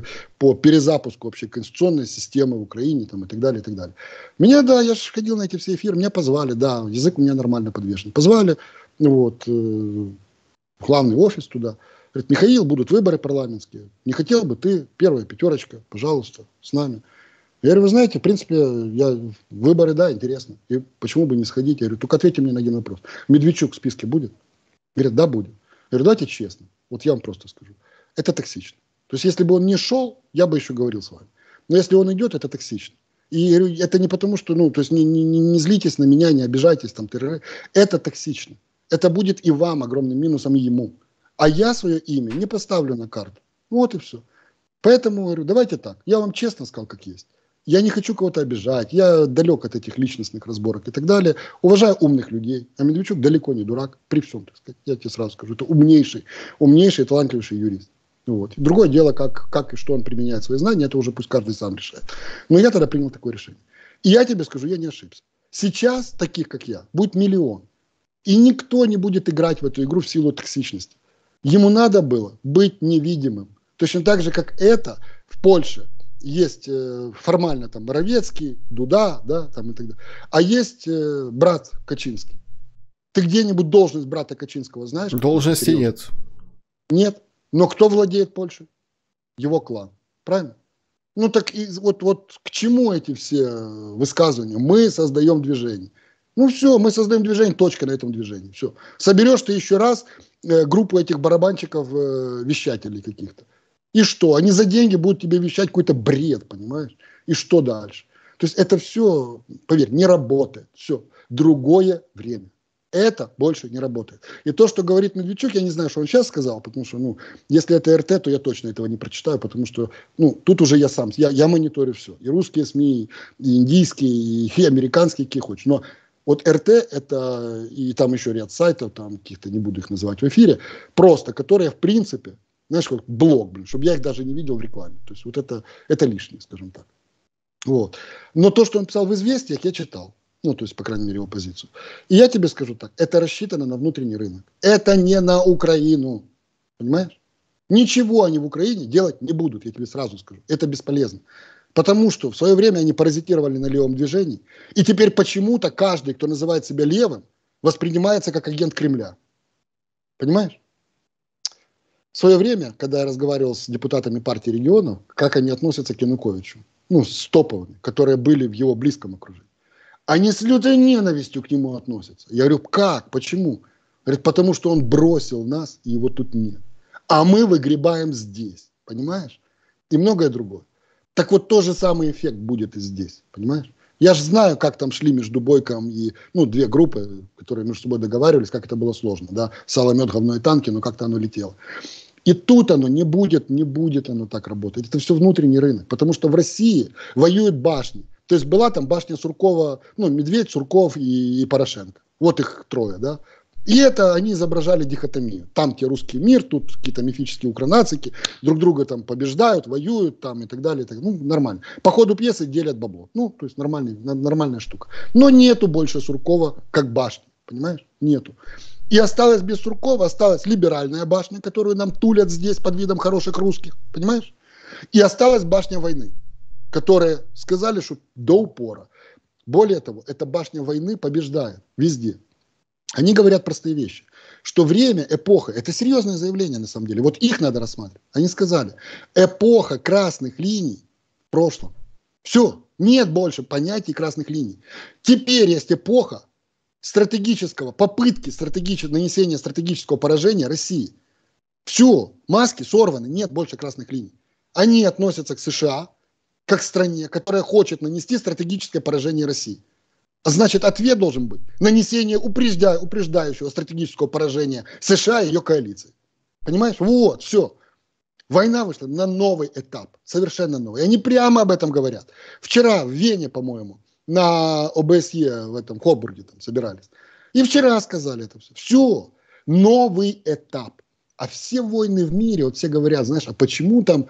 [SPEAKER 2] по перезапуску вообще конституционной системы в Украине там, и так далее, и так далее. Меня, да, я же ходил на эти все эфиры, меня позвали, да, язык у меня нормально подвешен. Позвали, вот, в главный офис туда. Говорит, Михаил, будут выборы парламентские. Не хотел бы ты, первая пятерочка, пожалуйста, с нами. Я говорю, вы знаете, в принципе, выборы, да, интересно. И почему бы не сходить? Я говорю, только ответьте мне на один вопрос. Медведчук в списке будет? Говорят, да, будет. Я говорю, давайте честно. Вот я вам просто скажу. Это токсично. То есть, если бы он не шел, я бы еще говорил с вами. Но если он идет, это токсично. И это не потому, что, ну, то есть, не злитесь на меня, не обижайтесь, там, это токсично. Это будет и вам огромным минусом, и ему. А я свое имя не поставлю на карту. Вот и все. Поэтому говорю, давайте так. Я вам честно сказал, как есть. Я не хочу кого-то обижать. Я далек от этих личностных разборок и так далее. Уважаю умных людей. А Медведчук далеко не дурак. При всем, так сказать. Я тебе сразу скажу. Это умнейший, талантливейший юрист. Вот. Другое дело, как и что он применяет свои знания, это уже пусть каждый сам решает. Но я тогда принял такое решение. И я тебе скажу, я не ошибся. Сейчас таких, как я, будет миллион. И никто не будет играть в эту игру в силу токсичности. Ему надо было быть невидимым. Точно так же, как это в Польше. Есть формально там Моровецкий, Дуда, да, там и так далее. А есть брат Качинский. Ты где-нибудь должность брата Качинского знаешь?
[SPEAKER 1] Должности нет.
[SPEAKER 2] Нет. Но кто владеет Польшей? Его клан. Правильно? Ну так и вот к чему эти все высказывания? Мы создаем движение. Ну все, мы создаем движение, точка на этом движении. Все. Соберешь ты еще раз группу этих барабанщиков, вещателей каких-то. И что? Они за деньги будут тебе вещать какой-то бред, понимаешь? И что дальше? То есть это все, поверь, не работает. Все. Другое время. Это больше не работает. И то, что говорит Медведчук, я не знаю, что он сейчас сказал, потому что, ну, если это РТ, то я точно этого не прочитаю, потому что, ну, тут уже я сам, я мониторю все. И русские СМИ, и индийские, и американские, какие хочешь. Но вот РТ это, и там еще ряд сайтов, там каких-то, не буду их называть в эфире, просто, которые, в принципе, знаешь, как блог, блин, чтобы я их даже не видел в рекламе. То есть вот это лишнее, скажем так. Вот. Но то, что он писал в «Известиях», я читал. Ну, то есть, по крайней мере, его позицию. И я тебе скажу так, это рассчитано на внутренний рынок. Это не на Украину. Понимаешь? Ничего они в Украине делать не будут, я тебе сразу скажу. Это бесполезно. Потому что в свое время они паразитировали на левом движении. И теперь почему-то каждый, кто называет себя левым, воспринимается как агент Кремля. Понимаешь? В свое время, когда я разговаривал с депутатами партии регионов, как они относятся к Януковичу, ну, с топовыми, которые были в его близком окружении. Они с лютой ненавистью к нему относятся. Я говорю, как? Почему? Говорит, потому что он бросил нас, и его тут нет. А мы выгребаем здесь. Понимаешь? И многое другое. Так вот, тот же самый эффект будет и здесь. Понимаешь? Я же знаю, как там шли между Бойком и, ну, две группы, которые между собой договаривались, как это было сложно. Да? Сало, мед, говно и танки, но как-то оно летело. И тут оно не будет оно так работать. Это все внутренний рынок. Потому что в России воюют башни. То есть была там башня Суркова, ну, Медведь, Сурков и Порошенко. Вот их трое, да. И это они изображали дихотомию. Там те русский мир, тут какие-то мифические укронацики, друг друга там побеждают, воюют там и так далее. И так, ну, нормально. По ходу пьесы делят бабло. Ну, то есть нормальная штука. Но нету больше Суркова как башни, понимаешь? Нету. И осталась без Суркова, осталась либеральная башня, которую нам тулят здесь под видом хороших русских, понимаешь? И осталась башня войны, которые сказали, что до упора. Более того, эта башня войны побеждает везде. Они говорят простые вещи, что время, эпоха, это серьезное заявление на самом деле, вот их надо рассматривать. Они сказали, эпоха красных линий в прошлом. Все, нет больше понятий красных линий. Теперь есть эпоха попытки нанесения стратегического поражения России. Все, маски сорваны, нет больше красных линий. Они относятся к США, как к стране, которая хочет нанести стратегическое поражение России. А значит, ответ должен быть нанесение упреждающего стратегического поражения США и ее коалиции. Понимаешь? Вот, все. Война вышла на новый этап, совершенно новый. И они прямо об этом говорят. Вчера в Вене, по-моему, на ОБСЕ в этом Хобурге там собирались. И вчера сказали это все. Все, новый этап. А все войны в мире, вот все говорят, знаешь, а почему там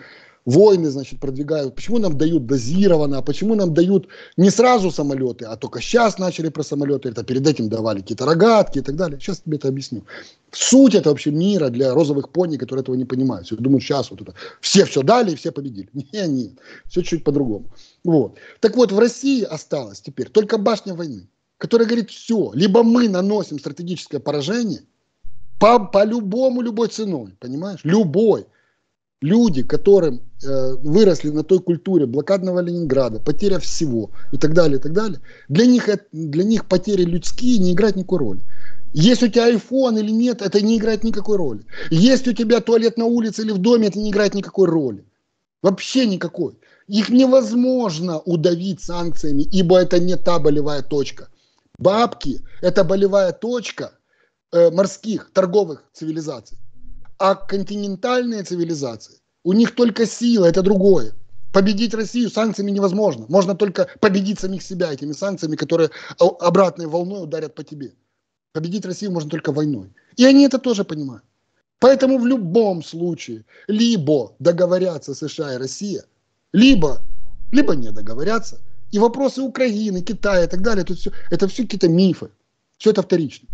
[SPEAKER 2] войны, значит, продвигают, почему нам дают дозированно, а почему нам дают не сразу самолеты, а только сейчас начали про самолеты, это перед этим давали какие-то рогатки и так далее. Сейчас тебе это объясню. Суть это вообще мира для розовых пони, которые этого не понимают. Все думают, сейчас вот это все дали и все победили. Нет, все чуть по-другому. Вот. Так вот, в России осталось теперь только башня войны, которая говорит, все, либо мы наносим стратегическое поражение по-любому, любой ценой, понимаешь? Любой. Люди, которым выросли на той культуре блокадного Ленинграда, потеря всего и так далее, для них потери людские не играют никакой роли. Есть у тебя iPhone или нет, это не играет никакой роли. Есть у тебя туалет на улице или в доме, это не играет никакой роли. Вообще никакой. Их невозможно удавить санкциями, ибо это не та болевая точка. Бабки – это болевая точка морских, торговых цивилизаций. А континентальные цивилизации, у них только сила, это другое. Победить Россию санкциями невозможно. Можно только победить самих себя этими санкциями, которые обратной волной ударят по тебе. Победить Россию можно только войной. И они это тоже понимают. Поэтому в любом случае либо договорятся США и Россия, либо не договорятся. И вопросы Украины, Китая и так далее, это все какие-то мифы. Все это вторично.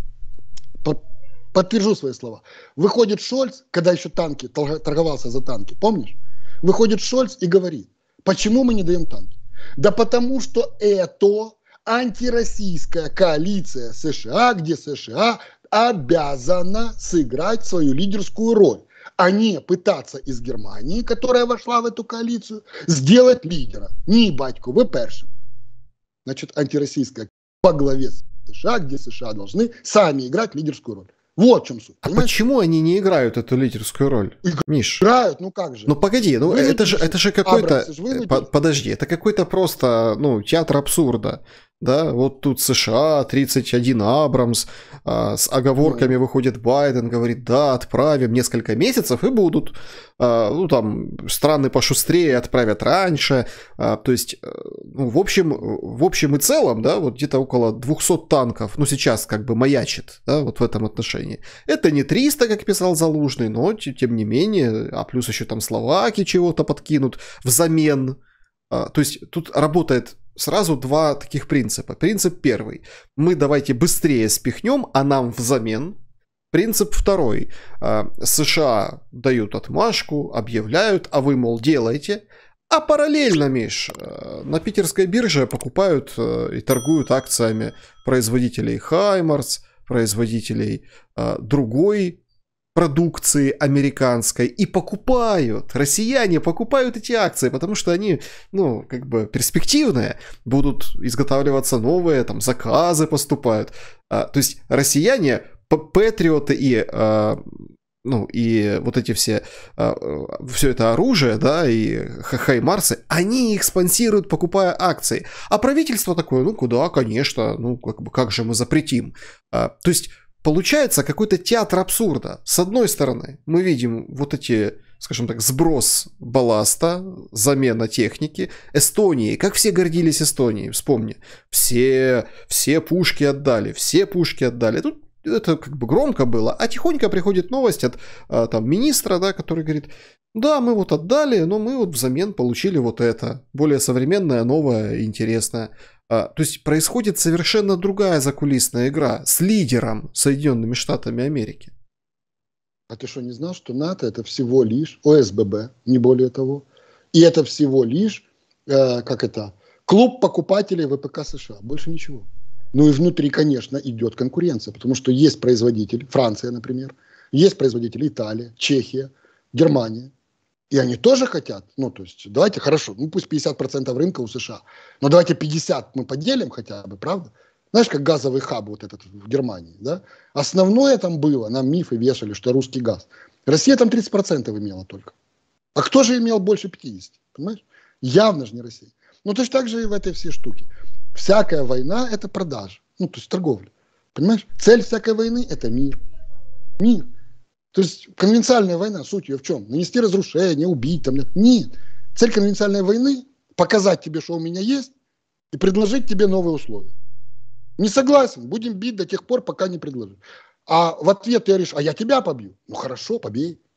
[SPEAKER 2] Подтвержу свои слова. Выходит Шольц, когда еще танки, торговался за танки, помнишь? Выходит Шольц и говорит, почему мы не даем танки? Да потому что это антироссийская коалиция США, где США обязана сыграть свою лидерскую роль, а не пытаться из Германии, которая вошла в эту коалицию, сделать лидера. Ні, батько, вы першим. Значит, антироссийская по главе США, где США должны сами играть лидерскую роль. Вот в чем суть.
[SPEAKER 1] А почему они не играют эту лидерскую роль, Миш?
[SPEAKER 2] Играют, ну как же.
[SPEAKER 1] Ну погоди, ну это же какой-то... Подожди, это какой-то просто, театр абсурда. Да, вот тут США, 31 Абрамс, с оговорками выходит Байден, говорит, да, отправим несколько месяцев и будут. Страны пошустрее отправят раньше. То есть, в общем и целом, да, вот где-то около 200 танков, сейчас как бы маячит, да, вот в этом отношении. Это не 300, как писал Залужный, но тем не менее, а плюс еще там словаки чего-то подкинут взамен. То есть, тут работает сразу два таких принципа. Принцип первый. Мы давайте быстрее спихнем, а нам взамен. Принцип второй. США дают отмашку, объявляют, а вы, мол, делайте. А параллельно, Миш, на питерской бирже покупают и торгуют акциями производителей Хаймарс, производителей другой продукции американской, и россияне покупают эти акции, потому что они, перспективные, будут изготавливаться новые, заказы поступают. То есть россияне, патриоты и вот эти все это оружие, да, и хаймарсы, они их спонсируют, покупая акции. А правительство такое, куда, конечно, как же мы запретим. То есть получается какой-то театр абсурда. С одной стороны, мы видим вот эти, скажем так, сброс балласта, замена техники. Эстонии, как все гордились Эстонией, вспомни. Все пушки отдали, Тут это как бы громко было, а тихонько приходит новость от министра, да, который говорит, да, мы вот отдали, но мы вот взамен получили вот это, более современное, новое, интересное. То есть происходит совершенно другая закулисная игра с лидером Соединенными Штатами Америки.
[SPEAKER 2] А ты что, не знал, что НАТО это всего лишь ОСББ, не более того? И это всего лишь, клуб покупателей ВПК США, больше ничего. Ну и внутри, конечно, идет конкуренция, потому что есть производитель, Франция, например, есть производители Италия, Чехия, Германия. И они тоже хотят, давайте, хорошо, пусть 50% рынка у США, но давайте 50% мы поделим хотя бы, правда? Знаешь, как газовый хаб вот этот в Германии, да? Основное там было, нам мифы вешали, что русский газ. Россия там 30% имела только. А кто же имел больше 50%, понимаешь? Явно же не Россия. Точно так же и в этой всей штуке. Всякая война – это продажа, то есть торговля, понимаешь? Цель всякой войны – это мир. Мир. То есть конвенциальная война, суть ее в чем? Нанести разрушение, убить. Нет. Цель конвенциальной войны – показать тебе, что у меня есть, и предложить тебе новые условия. Не согласен, будем бить до тех пор, пока не предложишь. А в ответ ты говоришь, а я тебя побью. Хорошо, побей.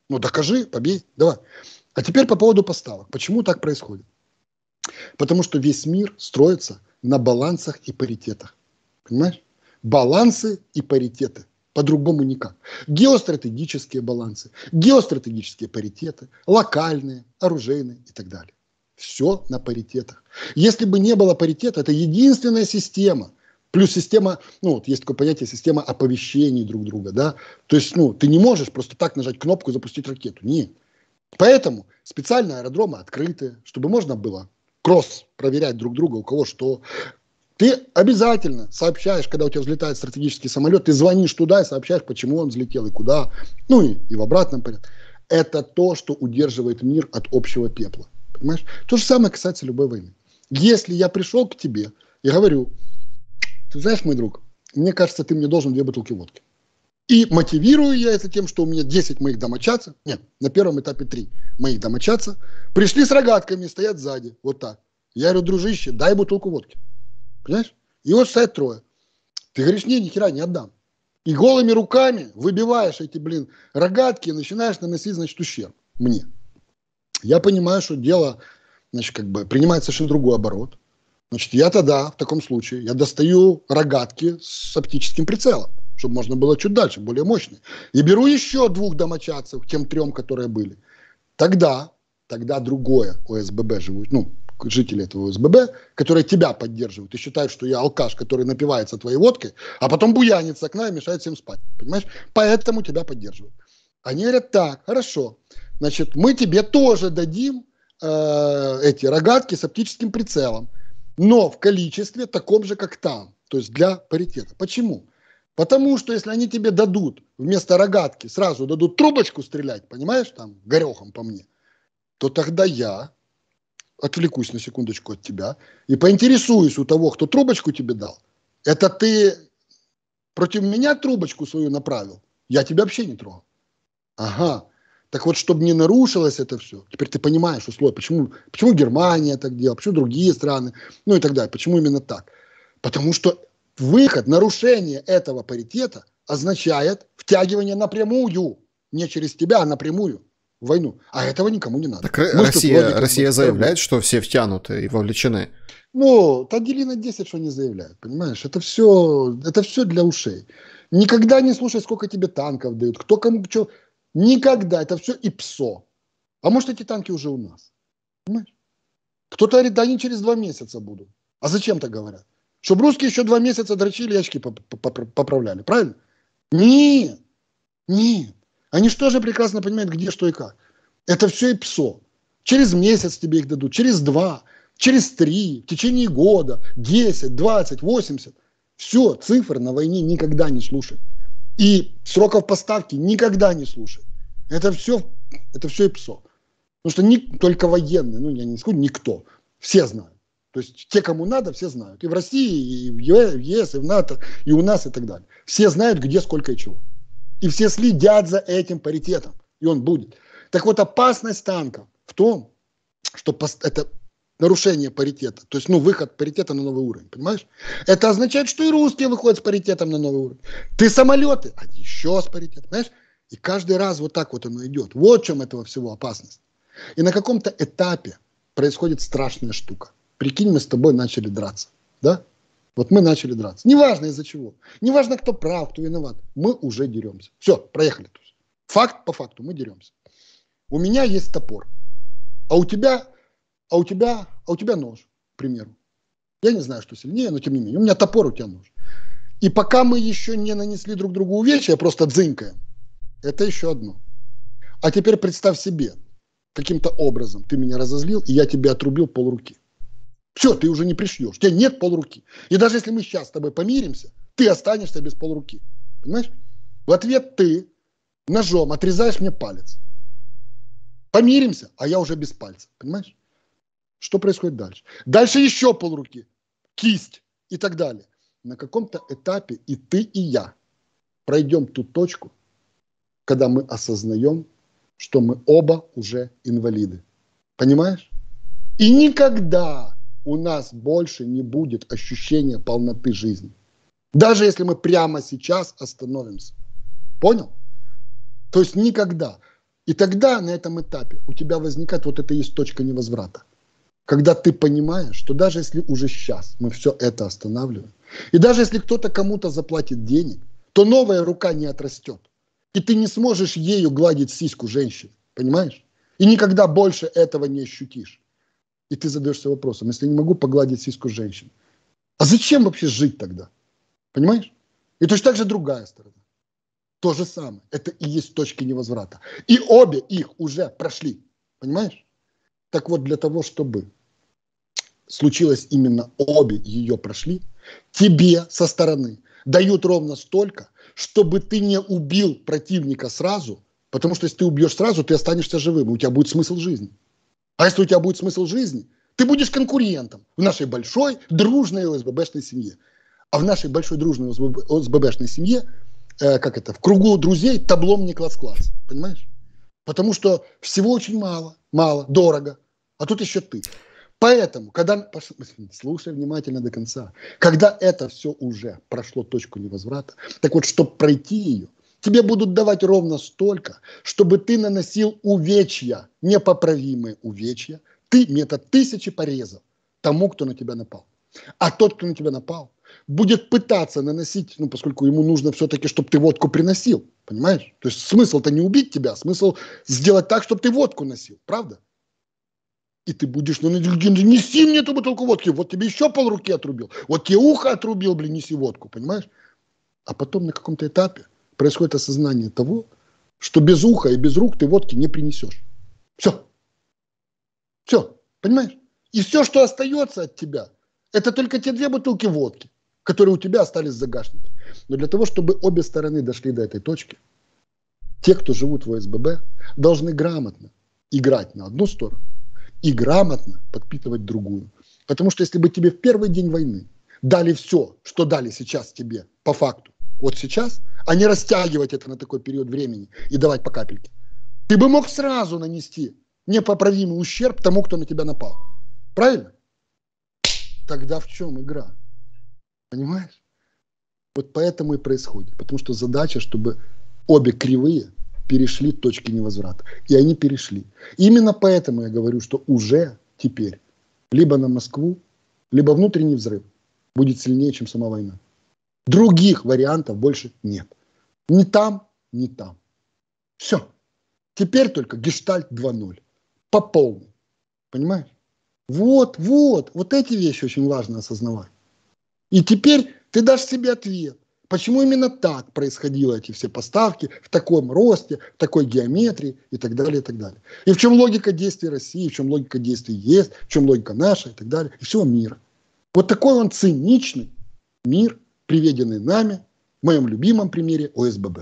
[SPEAKER 2] Ну, докажи, побей, давай. А теперь по поводу поставок. Почему так происходит? Потому что весь мир строится на балансах и паритетах. Понимаешь? Балансы и паритеты. По-другому никак. Геостратегические балансы, геостратегические паритеты, локальные, оружейные и так далее. Все на паритетах. Если бы не было паритета, это единственная система. Плюс система, ну, вот есть такое понятие, система оповещений друг друга, да. То есть, ну, ты не можешь просто так нажать кнопку и запустить ракету. Нет. Поэтому специальные аэродромы открыты, чтобы можно было кросс проверять друг друга, у кого что. Ты обязательно сообщаешь, когда у тебя взлетает стратегический самолет, ты звонишь туда и сообщаешь, почему он взлетел и куда, ну и в обратном порядке. Это то, что удерживает мир от общего пепла. Понимаешь? То же самое касается любой войны. Если я пришел к тебе и говорю, ты знаешь, мой друг, мне кажется, ты мне должен 2 бутылки водки. И мотивирую я это тем, что у меня 10 моих домочадцев, нет, на первом этапе 3 моих домочадцев, пришли с рогатками, стоят сзади, вот так. Я говорю, дружище, дай бутылку водки. Понимаешь? И вот стоят 3. Ты говоришь, не, ни хера не отдам. И голыми руками выбиваешь эти, рогатки и начинаешь наносить, значит, ущерб мне. Я понимаю, что дело, значит, как бы принимает совершенно другой оборот. Значит, я тогда, в таком случае, я достаю рогатки с оптическим прицелом, чтобы можно было чуть дальше, более мощные. И беру еще 2 домочадцев, тем 3, которые были. Тогда другое ОСББ живут, ну, жители этого ОСББ, которые тебя поддерживают и считают, что я алкаш, который напивается твоей водкой, а потом буянит с окна и мешает всем спать. Понимаешь? Поэтому тебя поддерживают. Они говорят, так, хорошо, значит, мы тебе тоже дадим эти рогатки с оптическим прицелом, но в количестве таком же, как там, то есть для паритета. Почему? Потому что если они тебе дадут вместо рогатки, сразу дадут трубочку стрелять, понимаешь, там, горехом по мне, то тогда я отвлекусь на секундочку от тебя и поинтересуюсь у того, кто трубочку тебе дал. Это ты против меня трубочку свою направил? Я тебя вообще не трогал. Ага. Так вот, чтобы не нарушилось это все, теперь ты понимаешь условия, почему Германия так делала, почему другие страны, ну и так далее, почему именно так. Потому что выход, нарушение этого паритета означает втягивание напрямую, не через тебя, а напрямую в войну. А этого никому не надо.
[SPEAKER 1] Так Россия заявляет, что все втянуты и вовлечены.
[SPEAKER 2] Ну, дели на 10, что они заявляют, понимаешь? Это все для ушей. Никогда не слушай, сколько тебе танков дают, кто кому что. Никогда. Это все ИПСО. А может, эти танки уже у нас? Понимаешь? Кто-то говорит, да они через 2 месяца будут. А зачем так говорят? Чтобы русские еще 2 месяца дрочили и очки поправляли. Правильно? Нет. Нет. Они же тоже прекрасно понимают, где, что и как. Это все ИПСО. Через месяц тебе их дадут, через 2, через 3, в течение года, 10, 20, 80. Все, цифр на войне никогда не слушай. И сроков поставки никогда не слушай. Это все ИПСО. Потому что только военные, ну я не скажу, никто, все знают. То есть те, кому надо, все знают. И в России, и в ЕС, и в НАТО, и у нас, и так далее. Все знают, где, сколько и чего. И все следят за этим паритетом. И он будет. Так вот, опасность танков в том, что это нарушение паритета. То есть, выход паритета на новый уровень. Понимаешь? Это означает, что и русские выходят с паритетом на новый уровень. Ты самолеты, а еще с паритетом. Понимаешь? И каждый раз вот так вот оно идет. Вот в чем этого всего опасность. И на каком-то этапе происходит страшная штука. Прикинь, мы с тобой начали драться. Да? Вот мы начали драться. Неважно из-за чего. Неважно, кто прав, кто виноват. Мы уже деремся. Все, проехали. Факт по факту, мы деремся. У меня есть топор. А у тебя нож, к примеру. Я не знаю, что сильнее, но тем не менее. У меня топор, у тебя нож. И пока мы еще не нанесли друг другу увечья, просто дзынькаем. Это еще одно. А теперь представь себе, каким-то образом ты меня разозлил, и я тебе отрубил полруки. Все, ты уже не пришьешь. У тебя нет полруки. И даже если мы сейчас с тобой помиримся, ты останешься без полруки. Понимаешь? В ответ ты ножом отрезаешь мне палец. Помиримся, а я уже без пальца. Понимаешь? Что происходит дальше? Дальше еще полруки, кисть и так далее. На каком-то этапе и ты, и я пройдем ту точку, когда мы осознаем, что мы оба уже инвалиды. Понимаешь? И никогда у нас больше не будет ощущения полноты жизни. Даже если мы прямо сейчас остановимся. Понял? То есть никогда. И тогда на этом этапе у тебя возникает вот это и есть точка невозврата. Когда ты понимаешь, что даже если уже сейчас мы все это останавливаем, и даже если кто-то кому-то заплатит денег, то новая рука не отрастет. И ты не сможешь ею гладить сиську женщины. Понимаешь? И никогда больше этого не ощутишь. И ты задаешься вопросом, если не могу погладить сиську женщины, а зачем вообще жить тогда? Понимаешь? И точно так же другая сторона. То же самое. Это и есть точки невозврата. И обе их уже прошли. Понимаешь? Так вот, для того, чтобы случилось именно обе ее прошли, тебе со стороны дают ровно столько, чтобы ты не убил противника сразу, потому что если ты убьешь сразу, ты останешься живым, и у тебя будет смысл жизни. А если у тебя будет смысл жизни, ты будешь конкурентом в нашей большой, дружной ОСББшной семье. А в нашей большой, дружной ОСББшной семье, в кругу друзей таблом не класс-класс. Понимаешь? Потому что всего очень мало, дорого. А тут еще ты. Поэтому, слушай внимательно до конца, когда это все уже прошло точку невозврата, так вот, чтобы пройти ее, тебе будут давать ровно столько, чтобы ты наносил увечья, непоправимые увечья, ты метод 1000 порезов тому, кто на тебя напал. А тот, кто на тебя напал, будет пытаться наносить, поскольку ему нужно все-таки, чтобы ты водку приносил, понимаешь? То есть смысл-то не убить тебя, смысл сделать так, чтобы ты водку носил, правда? И ты будешь, неси мне эту бутылку водки, вот тебе еще полруки отрубил, вот тебе ухо отрубил, неси водку, понимаешь? А потом на каком-то этапе происходит осознание того, что без уха и без рук ты водки не принесешь. Все. Все, понимаешь? И все, что остается от тебя, это только те 2 бутылки водки, которые у тебя остались в загашнике. Но для того, чтобы обе стороны дошли до этой точки, те, кто живут в ОСББ, должны грамотно играть на одну сторону и грамотно подпитывать другую. Потому что если бы тебе в первый день войны дали все, что дали сейчас тебе по факту, вот сейчас, а не растягивать это на такой период времени и давать по капельке, ты бы мог сразу нанести непоправимый ущерб тому, кто на тебя напал. Правильно? Тогда в чем игра? Понимаешь? Вот поэтому и происходит. Потому что задача, чтобы обе кривые перешли точки невозврата. И они перешли. Именно поэтому я говорю, что уже теперь либо на Москву, либо внутренний взрыв будет сильнее, чем сама война. Других вариантов больше нет. Ни там, ни там. Все. Теперь только гештальт 2.0. По полной. Понимаешь? Вот эти вещи очень важно осознавать. И теперь ты дашь себе ответ, почему именно так происходило эти все поставки в таком росте, в такой геометрии и так далее, и так далее. И в чем логика действий России, в чем логика действий ЕС, в чем логика наша и так далее, и всего мира. Вот такой он циничный мир, приведенный нами, в моем любимом примере ОСББ.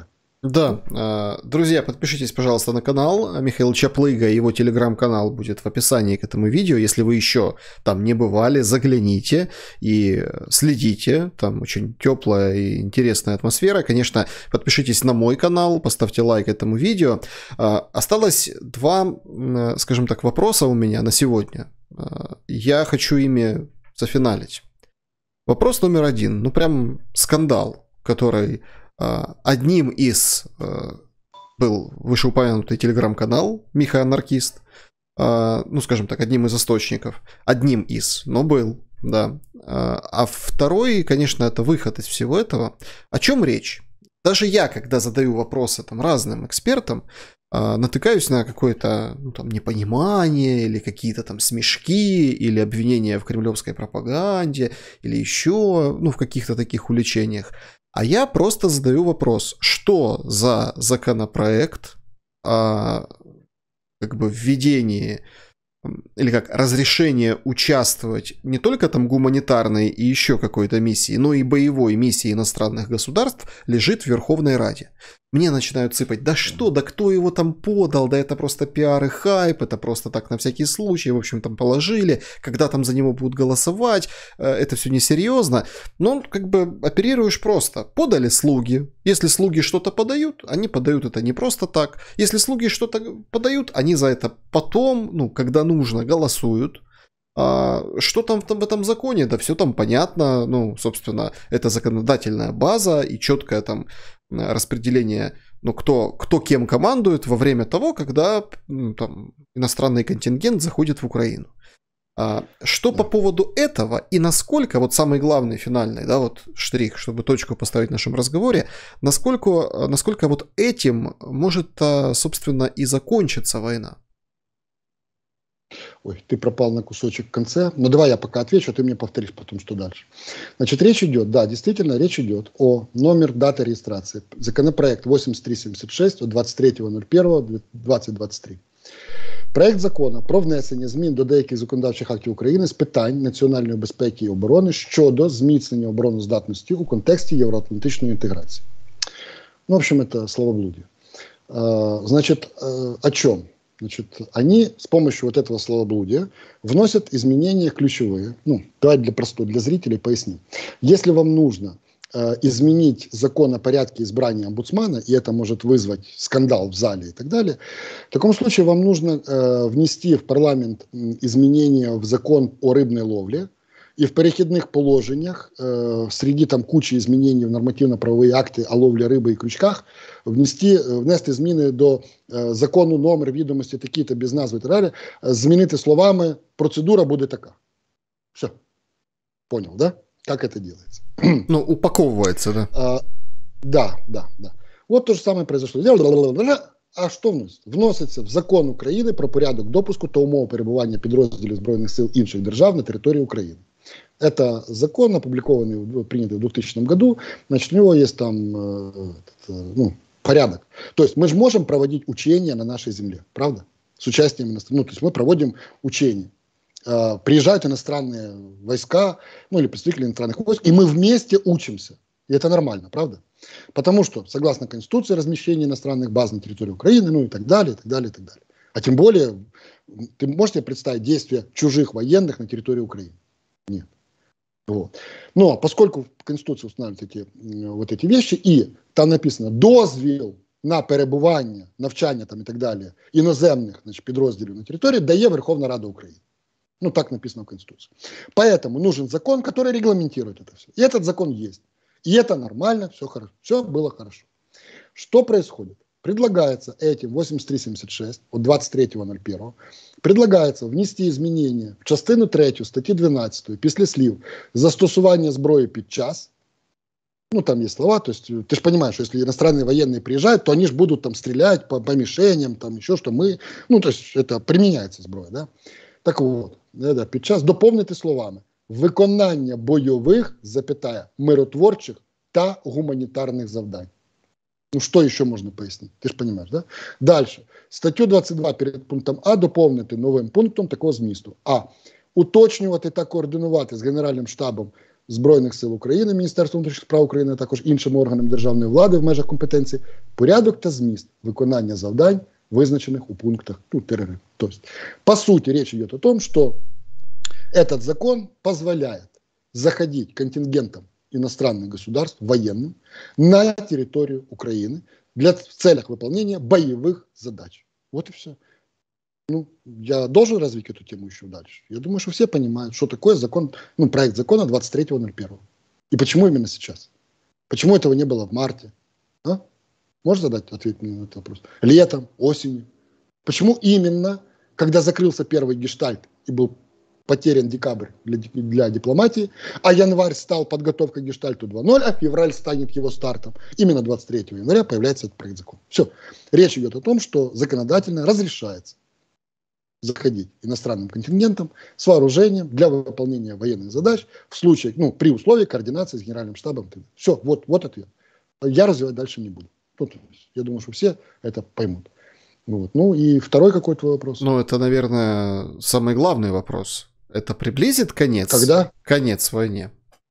[SPEAKER 1] Да, друзья, подпишитесь, пожалуйста, на канал Михаила Чаплыга, его телеграм-канал будет в описании к этому видео, если вы еще там не бывали, загляните и следите, там очень теплая и интересная атмосфера, конечно, подпишитесь на мой канал, поставьте лайк этому видео. Осталось 2, скажем так, вопроса у меня на сегодня, я хочу ими зафиналить. Вопрос номер 1, прям скандал, который... Одним из был вышеупомянутый телеграм-канал Миха Анархист, скажем так, одним из источников. Одним из, но был, да. А второй, конечно, это выход из всего этого. О чем речь? Даже я, когда задаю вопросы разным экспертам, натыкаюсь на какое-то непонимание или какие-то смешки или обвинения в кремлевской пропаганде или еще в каких-то таких увлечениях. А я просто задаю вопрос, что за законопроект о введении или разрешение участвовать не только гуманитарной и еще какой-то миссии, но и боевой миссии иностранных государств лежит в Верховной Раде. Мне начинают сыпать, да кто его там подал, да это просто пиар и хайп, это просто так на всякий случай, в общем, там положили, когда там за него будут голосовать, это все несерьезно. Но оперируешь просто. Подали слуги. Если слуги что-то подают, они подают это не просто так. Если слуги что-то подают, они за это потом, когда нужно, голосуют. Что там в этом законе? Да все там понятно. Собственно, это законодательная база и четкое распределение ну, кто кем командует во время того, когда там, иностранный контингент заходит в Украину. Что по поводу этого и насколько, вот самый главный финальный, да, вот штрих, чтобы точку поставить в нашем разговоре, насколько вот этим может, собственно, и закончиться война?
[SPEAKER 2] Ой, ты пропал на кусочек в конце. Но давай я пока отвечу, а ты мне повторишь потом, что дальше. Значит, речь идет, да, действительно, речь идет о номер даты регистрации. Законопроект 8376 от 23.01.2023. Проект закону про внесення змін до деяких законодавчих актів України з питань національної безпеки і оборони щодо зміцнення обороноздатності у контексті євроатлантичної інтеграції. Ну, в общем, это словоблудие. Значит, о чем? Значит, они с помощью вот этого словоблудия вносят изменения ключевые. Ну, давайте для зрителей поясним. Если вам нужно изменить закон о порядке избрания омбудсмана, и это может вызвать скандал в зале и так далее, в таком случае вам нужно внести в парламент изменения в закон о рыбной ловле, и в перехідних положеннях, среди там кучи изменений в нормативно-правовые акты о ловле рыбы и крючках, внести зміни до закону, номер, відомості такі-то, без назви і так далі, змінити словами «процедура буде така». Все. Понял, да? Как это делается?
[SPEAKER 1] Ну, упаковывается, да?
[SPEAKER 2] Да. Вот то же самое произошло. А що вноситься? Вноситься в закон України про порядок допуску та умови перебування підрозділів Збройних сил інших держав на території України. Это закон, опубликованный, принятый в 2000 году. Значит, у него есть там порядок. То есть мы же можем проводить учения на нашей земле, правда? С участием иностранных. Ну, то есть мы проводим учения. Приезжают иностранные войска, ну или представители иностранных войск, и мы вместе учимся. И это нормально, правда? Потому что, согласно Конституции, размещение иностранных баз на территории Украины, ну и так далее, и так далее, и так далее. А тем более, ты можешь себе представить действия чужих военных на территории Украины? Нет. Вот. Но поскольку в Конституции устанавливают эти вещи, и там написано «дозвіл на перебування, навчання там, і так далі іноземних, значит, підрозділів на території дає Верховна Рада України». Ну, так написано в Конституции. Поэтому нужен закон, который регламентирует это все. И этот закон есть. И это нормально, все хорошо. Все было хорошо. Что происходит? Предлагается этим 8376 от 23.01 предлагается внести изменения в частину 3 статті 12 після слів «застосування зброї під час». Ну, там есть слова, то есть ты же понимаешь, что если иностранные военные приезжают, то они же будут там стрелять по мишеням, там еще что мы, ну, то есть это применяется зброя, да? Так от, під час доповнити словами «виконання бойових, миротворчих та гуманітарних завдань». Ну, что еще можно пояснить? Ты же понимаешь, да? Дальше. Статтю 22 перед пунктом А доповнити новим пунктом такого змісту. А. Уточнювати та координувати з Генеральним штабом Збройних сил України, Міністерством внутрішніх справ України, а також іншими органами державної влади в межах компетенції, порядок та зміст виконання завдань, вызначенных у пунктах ТРР. То есть, по сути, речь идет о том, что этот закон позволяет заходить контингентам иностранных государств, военным, на территорию Украины в целях выполнения боевых задач. Вот и все. Ну, я должен развить эту тему еще дальше. Я думаю, что все понимают, что такое закон, ну, проект закона 23.01. И почему именно сейчас? Почему этого не было в марте? А? Можешь задать ответ мне на этот вопрос? Летом, осенью. Почему именно, когда закрылся первый гештальт и был потерян декабрь для дипломатии, а январь стал подготовкой к гештальту 2.0, а февраль станет его стартом, именно 23 января появляется этот проект закона. Все. Речь идет о том, что законодательно разрешается заходить иностранным контингентом с вооружением для выполнения военных задач в случае, ну, при условии координации с Генеральным штабом. Все, вот ответ. Я развивать дальше не буду. Тут, я думаю, что все это поймут. Вот. Ну и второй какой твой вопрос?
[SPEAKER 1] Ну, это, наверное, самый главный вопрос. Это приблизит конец?
[SPEAKER 2] Когда?
[SPEAKER 1] Конец войне.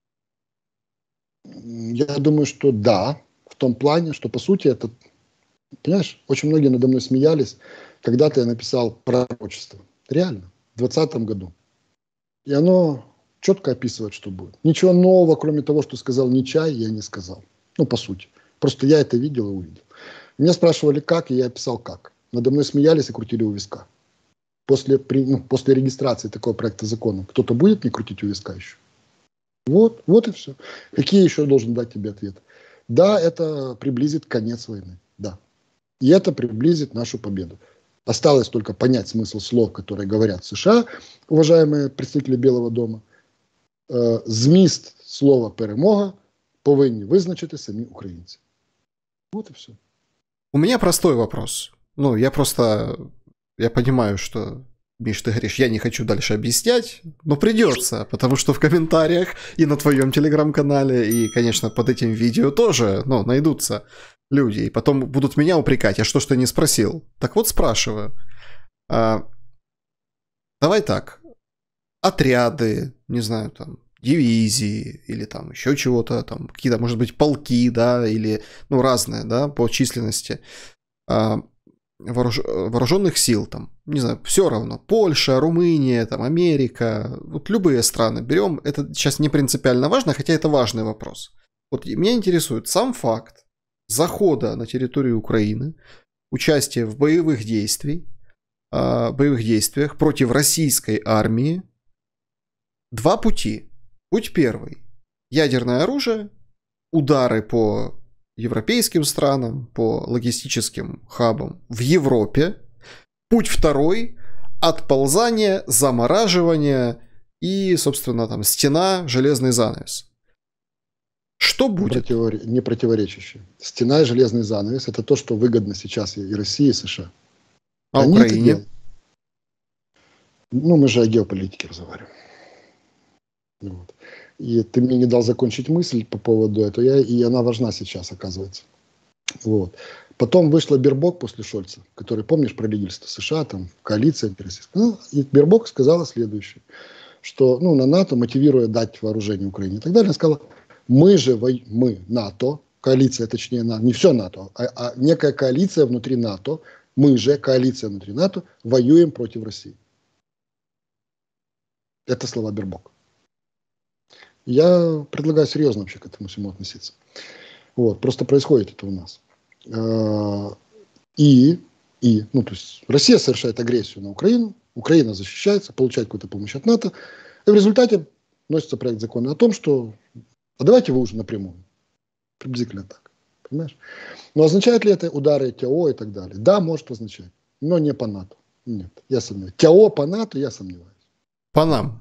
[SPEAKER 2] Я думаю, что да. В том плане, что, по сути, это... Понимаешь, очень многие надо мной смеялись, когда-то я написал пророчество. Реально. В 2020 году. И оно четко описывает, что будет. Ничего нового, кроме того, что сказал Нечай, я не сказал. Ну, по сути. Просто я это видел и увидел. Меня спрашивали, как, и я описал, как. Надо мной смеялись и крутили у виска. После регистрации такого проекта закона кто-то будет мне крутить у виска еще? Вот и все. Какие еще должен дать тебе ответ? Да, это приблизит конец войны. Да. И это приблизит нашу победу. Осталось только понять смысл слов, которые говорят США, уважаемые представители Белого дома. Зміст слова «перемога» повинні визначити самі українці. Вот и все.
[SPEAKER 1] У меня простой вопрос. Ну, я понимаю, что, Миш, ты говоришь, я не хочу дальше объяснять, но придется, потому что в комментариях и на твоем телеграм-канале, и, конечно, под этим видео тоже, найдутся люди, и потом будут меня упрекать, а что ж ты не спросил? Так вот, спрашиваю. Давай так. Отряды, не знаю, там, дивизии или там еще чего-то, там, какие-то, может быть, полки, да, или, разные, да, по численности вооруженных сил, там, не знаю, все равно, Польша, Румыния, там, Америка, вот любые страны берем, это сейчас не принципиально важно, хотя это важный вопрос. Вот меня интересует сам факт захода на территорию Украины, участия в боевых действиях против российской армии. Два пути. Путь первый. Ядерное оружие, удары по европейским странам, по логистическим хабам в Европе. Путь второй. Отползание, замораживание и, собственно, там стена, железный занавес. Что будет?
[SPEAKER 2] Не противоречащие. Стена и железный занавес – это то, что выгодно сейчас и России, и США.
[SPEAKER 1] А
[SPEAKER 2] они
[SPEAKER 1] Украине?
[SPEAKER 2] Мы же о геополитике разговариваем. Вот. И ты мне не дал закончить мысль по поводу этого, и она важна сейчас, оказывается. Вот. Потом вышла Бербок после Шольца, который, помнишь, про лидерство США, там, коалиция антироссийская. И Бербок сказала следующее, что на НАТО, мотивируя дать вооружение Украине и так далее, она сказала, мы, НАТО, коалиция, точнее, не все НАТО, а некая коалиция внутри НАТО, мы же, коалиция внутри НАТО, воюем против России. Это слова Бербок. Я предлагаю серьезно вообще к этому всему относиться. Вот, просто происходит это у нас. То есть Россия совершает агрессию на Украину, Украина защищается, получает какую-то помощь от НАТО, и в результате вносится проект закона о том, что давайте вы уже напрямую. Приблизительно так. Понимаешь? Но означает ли это удары ТО и так далее? Да, может означать, но не по НАТО. Нет, я сомневаюсь. ТО по НАТО я сомневаюсь.
[SPEAKER 1] По нам.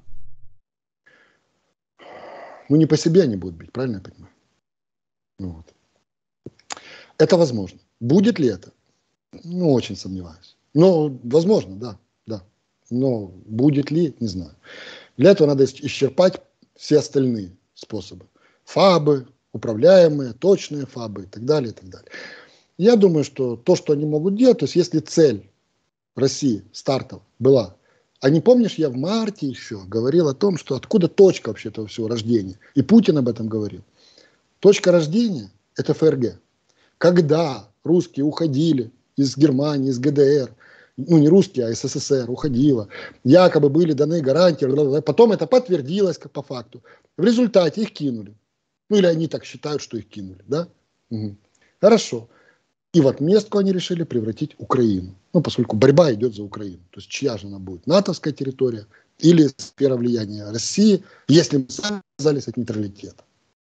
[SPEAKER 2] Не по себе они будут бить, правильно я понимаю? Вот. Это возможно. Будет ли это? Очень сомневаюсь. Но возможно, да. Но будет ли, не знаю. Для этого надо исчерпать все остальные способы. ФАБы, управляемые, точные ФАБы и так далее, и так далее. Я думаю, что то, что они могут делать, то есть если цель России стартов была, а не помнишь, я в марте еще говорил о том, что откуда точка вообще этого всего рождения. И Путин об этом говорил. Точка рождения – это ФРГ. Когда русские уходили из Германии, из ГДР, не русские, а СССР уходила, якобы были даны гарантии, потом это подтвердилось по факту. В результате их кинули. Или они так считают, что их кинули. Да? Угу. Хорошо. И в отместку они решили превратить Украину. Поскольку борьба идет за Украину. То есть чья же она будет? НАТОвская территория или сфера влияния России, если мы сами отказались от нейтралитета.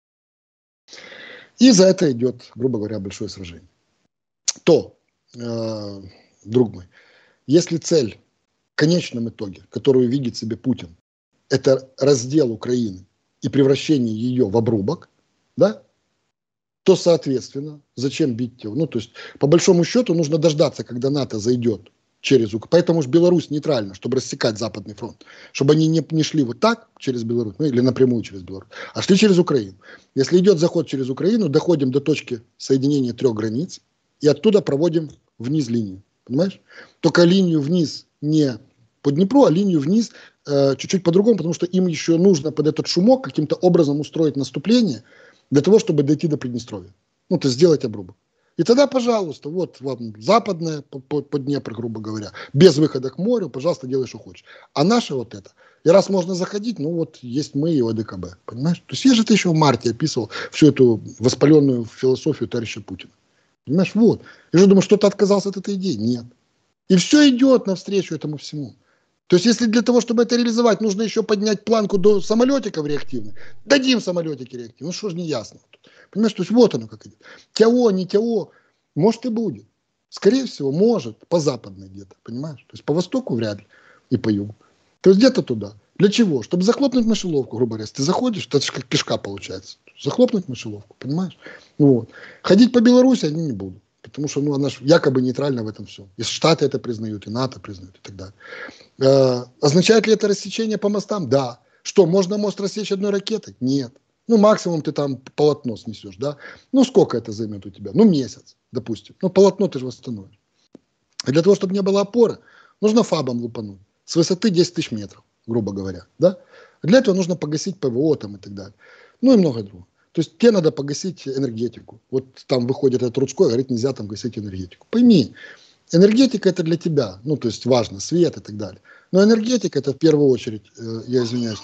[SPEAKER 2] И за это идет, грубо говоря, большое сражение. То, друг мой, если цель в конечном итоге, которую видит себе Путин, это раздел Украины и превращение ее в обрубок, да, то, соответственно, зачем бить его? То есть, по большому счету, нужно дождаться, когда НАТО зайдет через Украину. Поэтому же Беларусь нейтральна, чтобы рассекать Западный фронт. Чтобы они не шли вот так через Беларусь, или напрямую через Беларусь, а шли через Украину. Если идет заход через Украину, доходим до точки соединения 3 границ и оттуда проводим вниз линию. Понимаешь? Только линию вниз не по Днепру, а линию вниз чуть-чуть по-другому, потому что им еще нужно под этот шумок каким-то образом устроить наступление, для того, чтобы дойти до Приднестровья. То есть сделать обрубок. И тогда, пожалуйста, вот вам западная по Днепру, грубо говоря, без выхода к морю, пожалуйста, делай, что хочешь. А наше вот это. И раз можно заходить, есть мы и ОДКБ. Понимаешь? То есть я же это еще в марте описывал всю эту воспаленную философию товарища Путина. Понимаешь? Вот. Я же думаю, что ты отказался от этой идеи. Нет. И все идет навстречу этому всему. То есть, если для того, чтобы это реализовать, нужно еще поднять планку до самолетиков реактивных, дадим самолетики реактивные. Что ж не ясно. Понимаешь, то есть вот оно как идет. ТЯО, не ТЯО, может и будет. Скорее всего, может, по западной где-то, понимаешь? То есть по востоку вряд ли и по югу. То есть где-то туда. Для чего? Чтобы захлопнуть мышеловку, грубо говоря. Если ты заходишь, то это же как кишка получается. Захлопнуть мышеловку, понимаешь? Вот. Ходить по Беларуси они не будут. Потому что она же якобы нейтральна в этом всем. И Штаты это признают, и НАТО признают, и так далее. Означает ли это рассечение по мостам? Да. Что, можно мост рассечь одной ракетой? Нет. Ну, максимум ты там полотно снесешь, да? Ну, сколько это займет у тебя? Ну, месяц, допустим. Ну, полотно ты же восстановишь. И для того, чтобы не было опоры, нужно фабом лупануть. С высоты 10 тысяч метров, грубо говоря, да? Для этого нужно погасить ПВО там и так далее. Ну, и много другого. То есть тебе надо погасить энергетику. Вот там выходит этот Рудской, говорит, нельзя там гасить энергетику. Пойми, энергетика это для тебя. Ну, то есть важно, свет и так далее. Но энергетика это в первую очередь, я извиняюсь,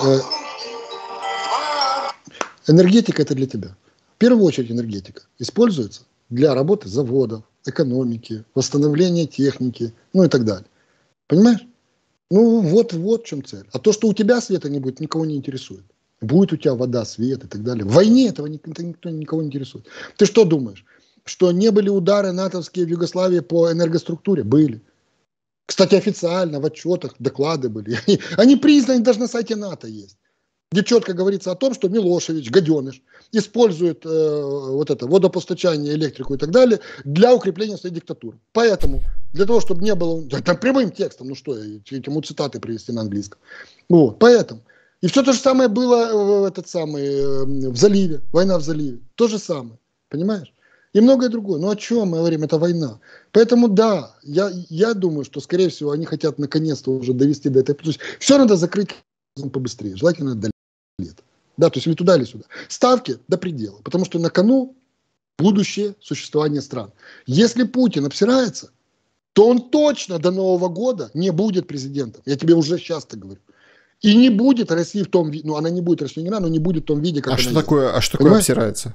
[SPEAKER 2] энергетика это для тебя. В первую очередь энергетика используется для работы заводов, экономики, восстановления техники, ну и так далее. Понимаешь? Ну вот в чем цель. А то, что у тебя света не будет, никого не интересует. Будет у тебя вода, свет и так далее. В войне этого никого не интересует. Ты что думаешь? Что не были удары натовские в Югославии по энергоструктуре? Были. Кстати, официально в отчетах доклады были. Они признаны, даже на сайте НАТО есть. Где четко говорится о том, что Милошевич, гаденыш, использует вот это водопостачание, электрику и так далее для укрепления своей диктатуры. Поэтому, для того, чтобы не было... Там прямым текстом, ну что, ему цитаты привести на английском. Вот, поэтому. И все то же самое было в заливе, война в заливе. То же самое, понимаешь? И многое другое. Ну о чем мы говорим? Это война. Поэтому да, я думаю, что, скорее всего, они хотят наконец-то уже довести до этой... То есть все надо закрыть побыстрее, желательно до лет. Да, то есть или туда, или сюда. Ставки до предела, потому что на кону будущее существование стран. Если Путин обсирается, то он точно до Нового года не будет президентом. Я тебе уже сейчас так говорю. И не будет России в том виде, ну она не будет расчленена, но не будет в том виде, как она есть.
[SPEAKER 1] А что такое обсирается?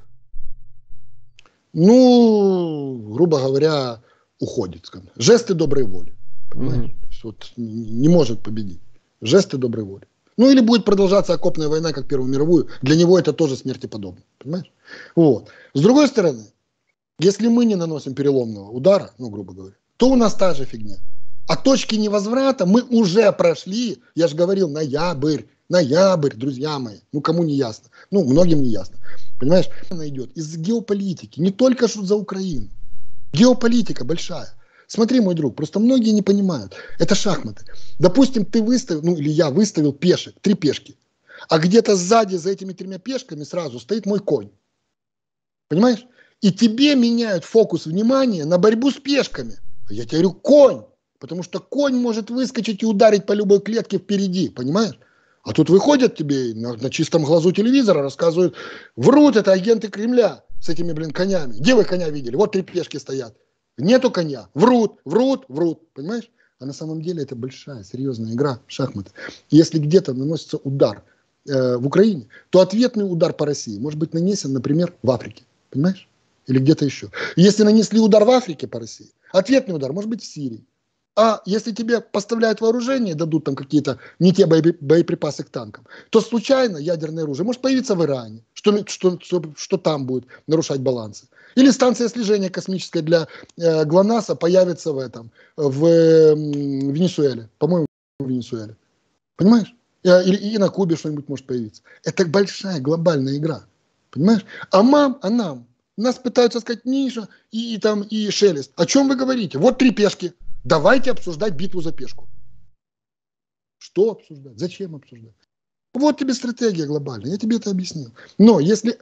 [SPEAKER 2] Ну, грубо говоря, уходит. Скажем. Жесты доброй воли. Понимаешь? То есть, вот, не может победить. Жесты доброй воли. Ну, или будет продолжаться окопная война, как Первую мировую. Для него это тоже смерти подобно. Понимаешь? Вот. С другой стороны, если мы не наносим переломного удара, ну, грубо говоря, то у нас та же фигня. А точки невозврата мы уже прошли. Я же говорил, ноябрь, друзья мои. Ну, кому не ясно? Ну, многим не ясно. Понимаешь? Она идет из геополитики. Не только что за Украину. Геополитика большая. Смотри, мой друг, просто многие не понимают. Это шахматы. Допустим, ты выставил, ну или я выставил пешек, 3 пешки. А где-то сзади за этими 3 пешками сразу стоит мой конь. Понимаешь? И тебе меняют фокус внимания на борьбу с пешками. А я тебе говорю, конь. Потому что конь может выскочить и ударить по любой клетке впереди. Понимаешь? А тут выходят тебе на чистом глазу телевизора, рассказывают, врут, это агенты Кремля с этими, конями. Где вы коня видели? Вот 3 пешки стоят. Нету коня. Врут. Понимаешь? А на самом деле это большая, серьезная игра в шахматы. Если где-то наносится удар в Украине, то ответный удар по России может быть нанесен, например, в Африке. Понимаешь? Или где-то еще. Если нанесли удар в Африке по России, ответный удар может быть в Сирии. А если тебе поставляют вооружение, дадут там какие-то не те боеприпасы к танкам, то случайно ядерное оружие может появиться в Иране, что там будет нарушать балансы. Или станция слежения космическая для ГЛОНАССа появится в Венесуэле. По-моему, в Венесуэле. Понимаешь? И на Кубе что-нибудь может появиться. Это большая глобальная игра. Понимаешь? А нам. Нас пытаются сказать Миша и Шелест. О чем вы говорите? Вот 3 пешки. Давайте обсуждать битву за пешку. Что обсуждать? Зачем обсуждать? Вот тебе стратегия глобальная. Я тебе это объяснил. Но если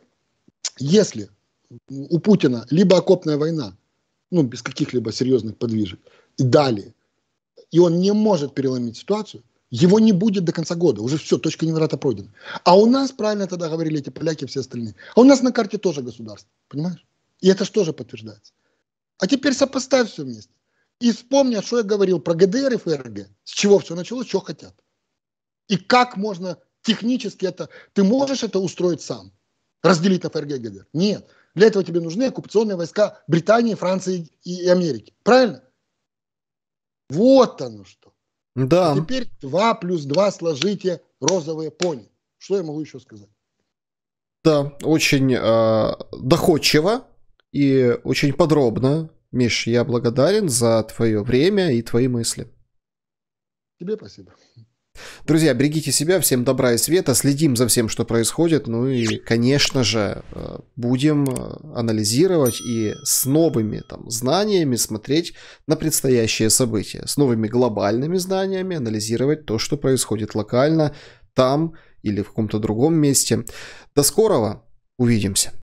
[SPEAKER 2] у Путина либо окопная война, ну, без каких-либо серьезных подвижек, и далее, и он не может переломить ситуацию, его не будет до конца года. Уже все, точка невозврата пройдена. А у нас, правильно тогда говорили эти поляки и все остальные, а у нас на карте тоже государство. Понимаешь? И это же тоже подтверждается. А теперь сопоставь все вместе. И вспомни, что я говорил про ГДР и ФРГ. С чего все началось, что хотят. И как можно технически это... Ты можешь это устроить сам? Разделить на ФРГ и ГДР? Нет. Для этого тебе нужны оккупационные войска Британии, Франции и Америки. Правильно? Вот оно что.
[SPEAKER 1] Да.
[SPEAKER 2] А теперь 2 + 2 сложите розовые пони. Что я могу еще сказать?
[SPEAKER 1] Да, очень доходчиво и очень подробно Миш, я благодарен за твое время и твои мысли.
[SPEAKER 2] Тебе спасибо.
[SPEAKER 1] Друзья, берегите себя, всем добра и света, следим за всем, что происходит, ну и, конечно же, будем анализировать и с новыми там знаниями смотреть на предстоящие события, с новыми глобальными знаниями анализировать то, что происходит локально, там или в каком-то другом месте. До скорого, увидимся.